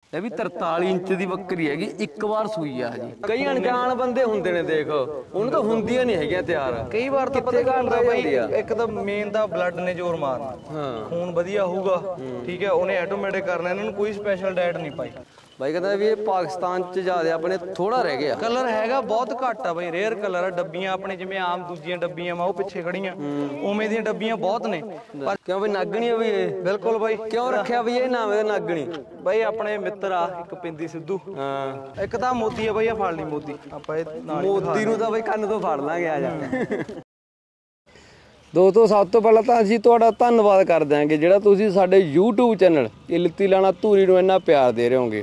ਇਹ ਵੀ 43 ਇੰਚ ਦੀ ਬੱਕਰੀ ਹੈਗੀ, ਇੱਕ ਵਾਰ ਸੂਈ ਆ ਜੀ। ਕਈ ਅਣਜਾਣ ਬੰਦੇ ਹੁੰਦੇ ਨੇ ਦੇਖ, ਉਹਨੂੰ ਤਾਂ ਹੁੰਦੀਆਂ ਨਹੀਂ ਹੈਗੀਆਂ ਤਿਆਰ। ਕਈ ਵਾਰ ਤਾਂ ਪਤਾ ਘਟਦਾ ਬਾਈ, ਇੱਕ ਤਾਂ ਮੇਨ ਤਾਂ ਬਲੱਡ ਨੇ ਜ਼ੋਰ ਮਾਰਨਾ, ਖੂਨ ਵਧੀਆ ਹੋਊਗਾ ਠੀਕ ਹੈ, ਉਹਨੇ ਆਟੋਮੈਟਿਕ ਕਰਨਾ, ਇਹਨਾਂ ਨੂੰ ਕੋਈ ਸਪੈਸ਼ਲ ਡਾਈਟ ਨਹੀਂ ਪਾਈ। ਬਾਈ ਕਹਿੰਦਾ ਵੀ ਇਹ ਪਾਕਿਸਤਾਨ ਚ ਜ਼ਿਆਦਾ ਆਪਣੇ ਥੋੜਾ ਰਹਿ ਗਿਆ। ਕਲਰ ਹੈਗਾ ਬਹੁਤ ਘੱਟ ਆ ਬਾਈ, ਰੇਅਰ ਕਲਰ ਆ। ਡੱਬੀਆਂ ਆਪਣੇ ਜਿਵੇਂ ਆਮ ਦੂਜੀਆਂ ਡੱਬੀਆਂ ਵਾ ਉਹ ਪਿੱਛੇ ਖੜੀਆਂ, ਉਵੇਂ ਦੀਆਂ ਡੱਬੀਆਂ ਬਹੁਤ ਨੇ। ਪਰ ਕਿਉਂ ਬਈ ਨਾਗਣੀ ਆ ਬਈ ਇਹ? ਬਿਲਕੁਲ ਬਾਈ। ਕਿਉਂ ਰੱਖਿਆ ਬਈ ਇਹ ਨਾਮ ਇਹਦਾ ਨਾਗਣੀ? ਬਾਈ ਆਪਣੇ ਮਿੱਤਰ ਆ ਇੱਕ ਪਿੰਦੀ ਸਿੱਧੂ, ਹਾਂ ਇੱਕ ਤਾਂ ਮੋਦੀ ਆ ਬਾਈ, ਆ ਫੜ ਲਈ ਮੋਦੀ ਆਪਾਂ ਇਹ ਨਾਲ। ਮੋਦੀ ਨੂੰ ਤਾਂ ਬਈ ਕੰਨ ਤੋਂ ਫੜ ਲਾਂਗੇ, ਆ ਜਾ। ਦੋਸਤੋ ਸਭ ਤੋਂ ਪਹਿਲਾਂ ਤਾਂ ਅਸੀਂ ਤੁਹਾਡਾ ਧੰਨਵਾਦ ਕਰ ਦਿਆਂਗੇ ਜਿਹੜਾ ਤੁਸੀਂ ਸਾਡੇ YouTube ਚੈਨਲ ਇਲਤੀ ਲਾਣਾ ਧੂਰੀ ਨੂੰ ਇੰਨਾ ਪਿਆਰ ਦੇ ਰਹੇ ਹੋਗੇ।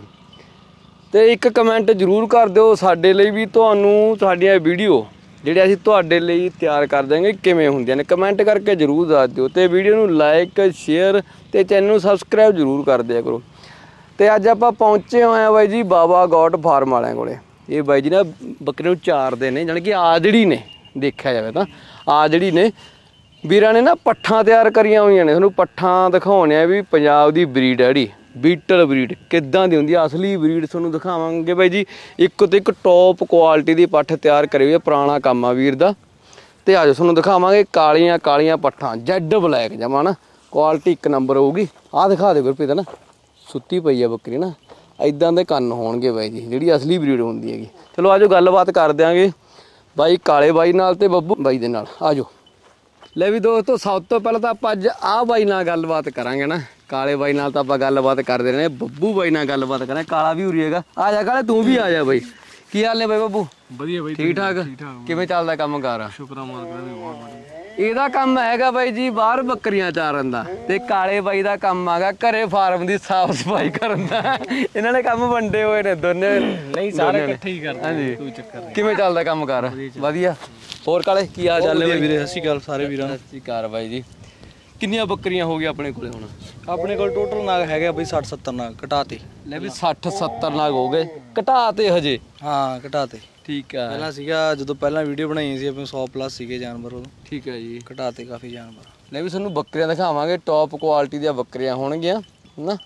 ਤੇ ਇੱਕ ਕਮੈਂਟ ਜ਼ਰੂਰ ਕਰ ਦਿਓ ਸਾਡੇ ਲਈ ਵੀ, ਤੁਹਾਨੂੰ ਸਾਡੀਆਂ ਵੀਡੀਓ ਜਿਹੜੇ ਅਸੀਂ ਤੁਹਾਡੇ ਲਈ ਤਿਆਰ ਕਰ ਦਿਆਂਗੇ ਕਿਵੇਂ ਹੁੰਦੀਆਂ ਨੇ, ਕਮੈਂਟ ਕਰਕੇ ਜ਼ਰੂਰ ਦੱਸ ਦਿਓ। ਤੇ ਵੀਡੀਓ ਨੂੰ ਲਾਈਕ ਸ਼ੇਅਰ ਤੇ ਚੈਨਲ ਨੂੰ ਸਬਸਕ੍ਰਾਈਬ ਜ਼ਰੂਰ ਕਰ ਦਿਆ ਕਰੋ। ਤੇ ਅੱਜ ਆਪਾਂ ਪਹੁੰਚੇ ਹੋਏ ਆ ਬਾਈ ਜੀ ਬਾਬਾ ਗੋਟ ਫਾਰਮ ਵਾਲਿਆਂ ਕੋਲੇ। ਇਹ ਬਾਈ ਜੀ ਨਾ ਬੱਕਰੇ ਨੂੰ ਚਾਰਦੇ ਨੇ, ਜਾਣੀ ਕਿ ਆਜੜੀ ਨੇ, ਦੇਖਿਆ ਜਾਵੇ ਤਾਂ ਆਜੜੀ ਨੇ। ਵੀਰਾਂ ਨੇ ਨਾ ਪੱਠਾਂ ਤਿਆਰ ਕਰੀਆਂ ਹੋਈਆਂ ਨੇ, ਤੁਹਾਨੂੰ ਪੱਠਾਂ ਦਿਖਾਉਣੇ ਆ ਵੀ ਪੰਜਾਬ ਦੀ ਬਰੀਡ ਹੈ ਜਿਹੜੀ ਬੀਟਲ ਬਰੀਡ ਕਿੱਦਾਂ ਦੀ ਹੁੰਦੀ ਆ, ਅਸਲੀ ਬਰੀਡ ਤੁਹਾਨੂੰ ਦਿਖਾਵਾਂਗੇ ਬਾਈ ਜੀ। ਇੱਕ ਤੋਂ ਇੱਕ ਟੌਪ ਕੁਆਲਿਟੀ ਦੀ ਪੱਠ ਤਿਆਰ ਕਰੀ ਹੋਈ ਹੈ, ਪੁਰਾਣਾ ਕੰਮ ਆ ਵੀਰ ਦਾ। ਤੇ ਅੱਜ ਤੁਹਾਨੂੰ ਦਿਖਾਵਾਂਗੇ ਕਾਲੀਆਂ ਕਾਲੀਆਂ ਪੱਠਾਂ, ਜੈਡ ਬਲੈਕ ਜਮਾ ਨਾ, ਕੁਆਲਿਟੀ ਇੱਕ ਨੰਬਰ ਹੋਊਗੀ। ਆਹ ਦਿਖਾ ਦੇ ਗੁਰਪ੍ਰੀਤ ਨਾ, ਸੁੱਤੀ ਪਈ ਆ ਬੱਕਰੀ ਨਾ, ਇੱਦਾਂ ਦੇ ਕੰਨ ਹੋਣਗੇ ਬਾਈ ਜੀ, ਜਿਹੜੀ ਅਸਲੀ ਬਰੀਡ ਹੁੰਦੀ ਹੈਗੀ। ਚਲੋ ਆਜੋ ਗੱਲਬਾਤ ਕਰ ਦਿਆਂਗੇ ਬਾਈ ਕਾਲੇ ਬਾਈ ਨਾਲ ਤੇ ਬੱਬੂ ਬਾਈ ਦੇ ਨਾਲ, ਆਜੋ। ਲੈ ਵੀ ਦੋਸਤੋ ਸਭ ਤੋਂ ਪਹਿਲਾਂ ਤਾਂ ਆਪਾਂ ਅੱਜ ਆਹ ਬਾਈ ਨਾਲ ਗੱਲਬਾਤ ਕਰਾਂਗੇ ਨਾ, ਕਾਲੇ ਬਾਈ ਨਾਲ ਤਾਂ ਆਪਾਂ ਗੱਲਬਾਤ ਕਰਦੇ ਰਹੇ, ਬੱਬੂ ਬਾਈ ਨਾਲ ਗੱਲਬਾਤ ਕਰਾਂਗੇ। ਕਾਲਾ ਵੀ ਉਰੀ ਹੈਗਾ, ਆ ਜਾ ਕਾਲੇ ਤੂੰ ਵੀ ਆ ਜਾ ਬਾਈ। ਕੀ ਹਾਲ ਨੇ ਬਾਈ ਬੱਬੂ? ਵਧੀਆ ਬਾਈ, ਠੀਕ ਠਾਕ? ਕਿਵੇਂ ਚੱਲਦਾ ਕੰਮ ਕਾਰ? ਸ਼ੁਕਰ ਆ ਮਾਲਕ ਦਾ, ਬਹੁਤ ਵਧੀਆ। ਇਹਦਾ ਕੰਮ ਹੈਗਾ ਬਾਈ ਜੀ ਬਾਹਰ ਬੱਕਰੀਆਂ ਚਾਰਨ ਦਾ, ਤੇ ਕਾਲੇ ਬਾਈ ਦਾ ਕੰਮ ਹੈਗਾ ਘਰੇ ਫਾਰਮ ਦੀ ਸਾਫ ਸਫਾਈ ਕਰਨ ਦਾ। ਇਹਨਾਂ ਨੇ ਕੰਮ ਵੰਡੇ ਹੋਏ ਨੇ ਦੋਨੇ। ਨਹੀਂ ਸਾਰੇ ਇਕੱਠੇ ਹੀ ਕਰਦੇ, ਹਾਂਜੀ। ਕੋਈ ਚੱਕਰ ਨਹੀਂ। ਕਿਵੇਂ ਚੱਲਦਾ ਕੰਮ ਕਾਰ? ਵਧੀਆ। ਹੋਰ ਕਾਲੇ ਕੀ ਹਾਲ ਚਾਲ ਨੇ ਵੀਰੇ? ਸਤਿ ਸ਼੍ਰੀ ਅਕਾਲ ਸਾਰੇ ਵੀਰਾਂ ਨੂੰ। ਸਤਿ ਸ਼੍ਰੀ ਅਕਾਲ ਬਾਈ ਜੀ। ਕਿੰਨੀਆਂ ਬੱਕਰੀਆਂ ਹੋ ਗਈਆਂ ਆਪਣੇ ਕੋਲੇ ਹੁਣ? ਆਪਣੇ ਕੋਲ ਟੋਟਲ ਨਾਗ ਹੈਗੇ ਬਈ 60-70 ਨਾਗ ਘਟਾਤੇ। ਲੈ ਵੀ 60-70 ਨਾਗ ਹੋ ਗਏ ਘਟਾਤੇ ਹਜੇ? ਹਾਂ ਘਟਾਤੇ। ਠੀਕ ਆ। ਪਹਿਲਾਂ ਸੀਗਾ ਜਦੋਂ ਪਹਿਲਾਂ ਵੀਡੀਓ ਬਣਾਈ ਸੀ ਆਪਣੇ 100 ਪਲੱਸ ਸੀਗੇ ਜਾਨਵਰ, ਉਦੋਂ ਠੀਕ ਹੈ ਜੀ, ਘਟਾਤੇ ਕਾਫੀ ਜਾਨਵਰ। ਲੈ ਵੀ ਤੁਹਾਨੂੰ ਬੱਕਰੀਆਂ ਦਿਖਾਵਾਂਗੇ, ਟੌਪ ਕੁਆਲਿਟੀ ਦੀਆਂ ਬੱਕਰੀਆਂ ਹੋਣਗੀਆਂ ਨਾ।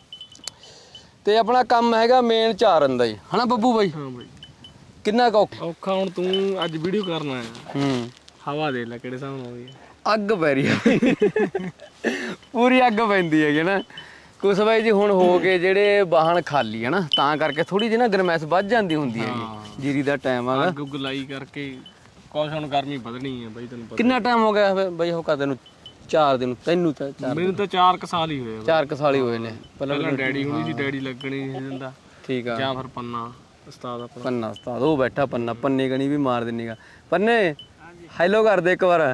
ਤੇ ਆਪਣਾ ਕੰਮ ਹੈਗਾ ਮੇਨ ਚਾਰਨ ਦਾ ਹੀ, ਹਨਾ ਬੱਬੂ ਬਾਈ? ਹਾਂ ਬਾਈ। ਕਿੰਨਾ ਕੁ ਔਖਾ ਹੁਣ ਤੂੰ ਅੱਜ ਵੀਡੀਓ ਕਰਨਾ ਹੈ, ਹਵਾ ਦੇ ਲੈ ਕਿਹੜੇ ਹਿਸਾਬ ਨਾਲ ਹੋਈ ਹੈ। ਅੱਗ ਪੈ ਰਹੀ ਹੈ ਪੂਰੀ ਅੱਗ ਪੈਂਦੀ ਹੈਗੀ ਨਾ। ਕੁਛ ਬਾਈ ਜੀ ਹੁਣ ਹੋ ਗਏ ਜਿਹੜੇ ਵਾਹਣ ਖਾਲੀ ਹੈ ਨਾ, ਤਾਂ ਕਰਕੇ ਥੋੜੀ ਜਿਹੀ ਨਾ ਗਰਮੈਸ਼ ਵੱਧ ਜਾਂਦੀ ਹੁੰਦੀ ਹੈਗੀ। ਜੀਰੀ ਦਾ ਟਾਈਮ ਹੈਗਾ, ਅੱਗ ਗੁਲਾਈ ਕਰਕੇ ਕੁਛ ਹੁਣ ਗਰਮੀ ਵਧਣੀ ਹੈ ਬਾਈ, ਤੈਨੂੰ ਪਤਾ। ਕਿੰਨਾ ਟਾਈਮ ਹੋ ਗਿਆ ਬਾਈ ਉਹ ਕਰਦੇ ਨੂੰ? 4 ਦਿਨ। ਤੈਨੂੰ ਤਾਂ 4? ਮੈਨੂੰ ਤਾਂ 4 ਸਾਲ ਹੀ ਹੋਏ। 4 ਸਾਲ ਹੀ ਹੋਏ ਨੇ। ਪਹਿਲਾਂ ਡੈਡੀ ਹੁੰਦੀ ਸੀ, ਡੈਡੀ ਲੱਗਣੀ ਨਹੀਂ ਦਿੰਦਾ। ਠੀਕ ਆ। ਜਾਂ ਫਿਰ ਪੰਨਾ ਉਸਤਾਦ ਆਪਣਾ। ਪੰਨਾ ਉਸਤਾਦ ਉਹ ਬੈਠਾ, ਪੰਨਾ ਪੰਨੇ ਗਣੀ ਵੀ ਮਾਰ ਦਿੰਨੀਗਾ। ਪੰਨੇ ਹੈਲੋ ਕਰ ਦੇ ਇੱਕ ਵਾਰ।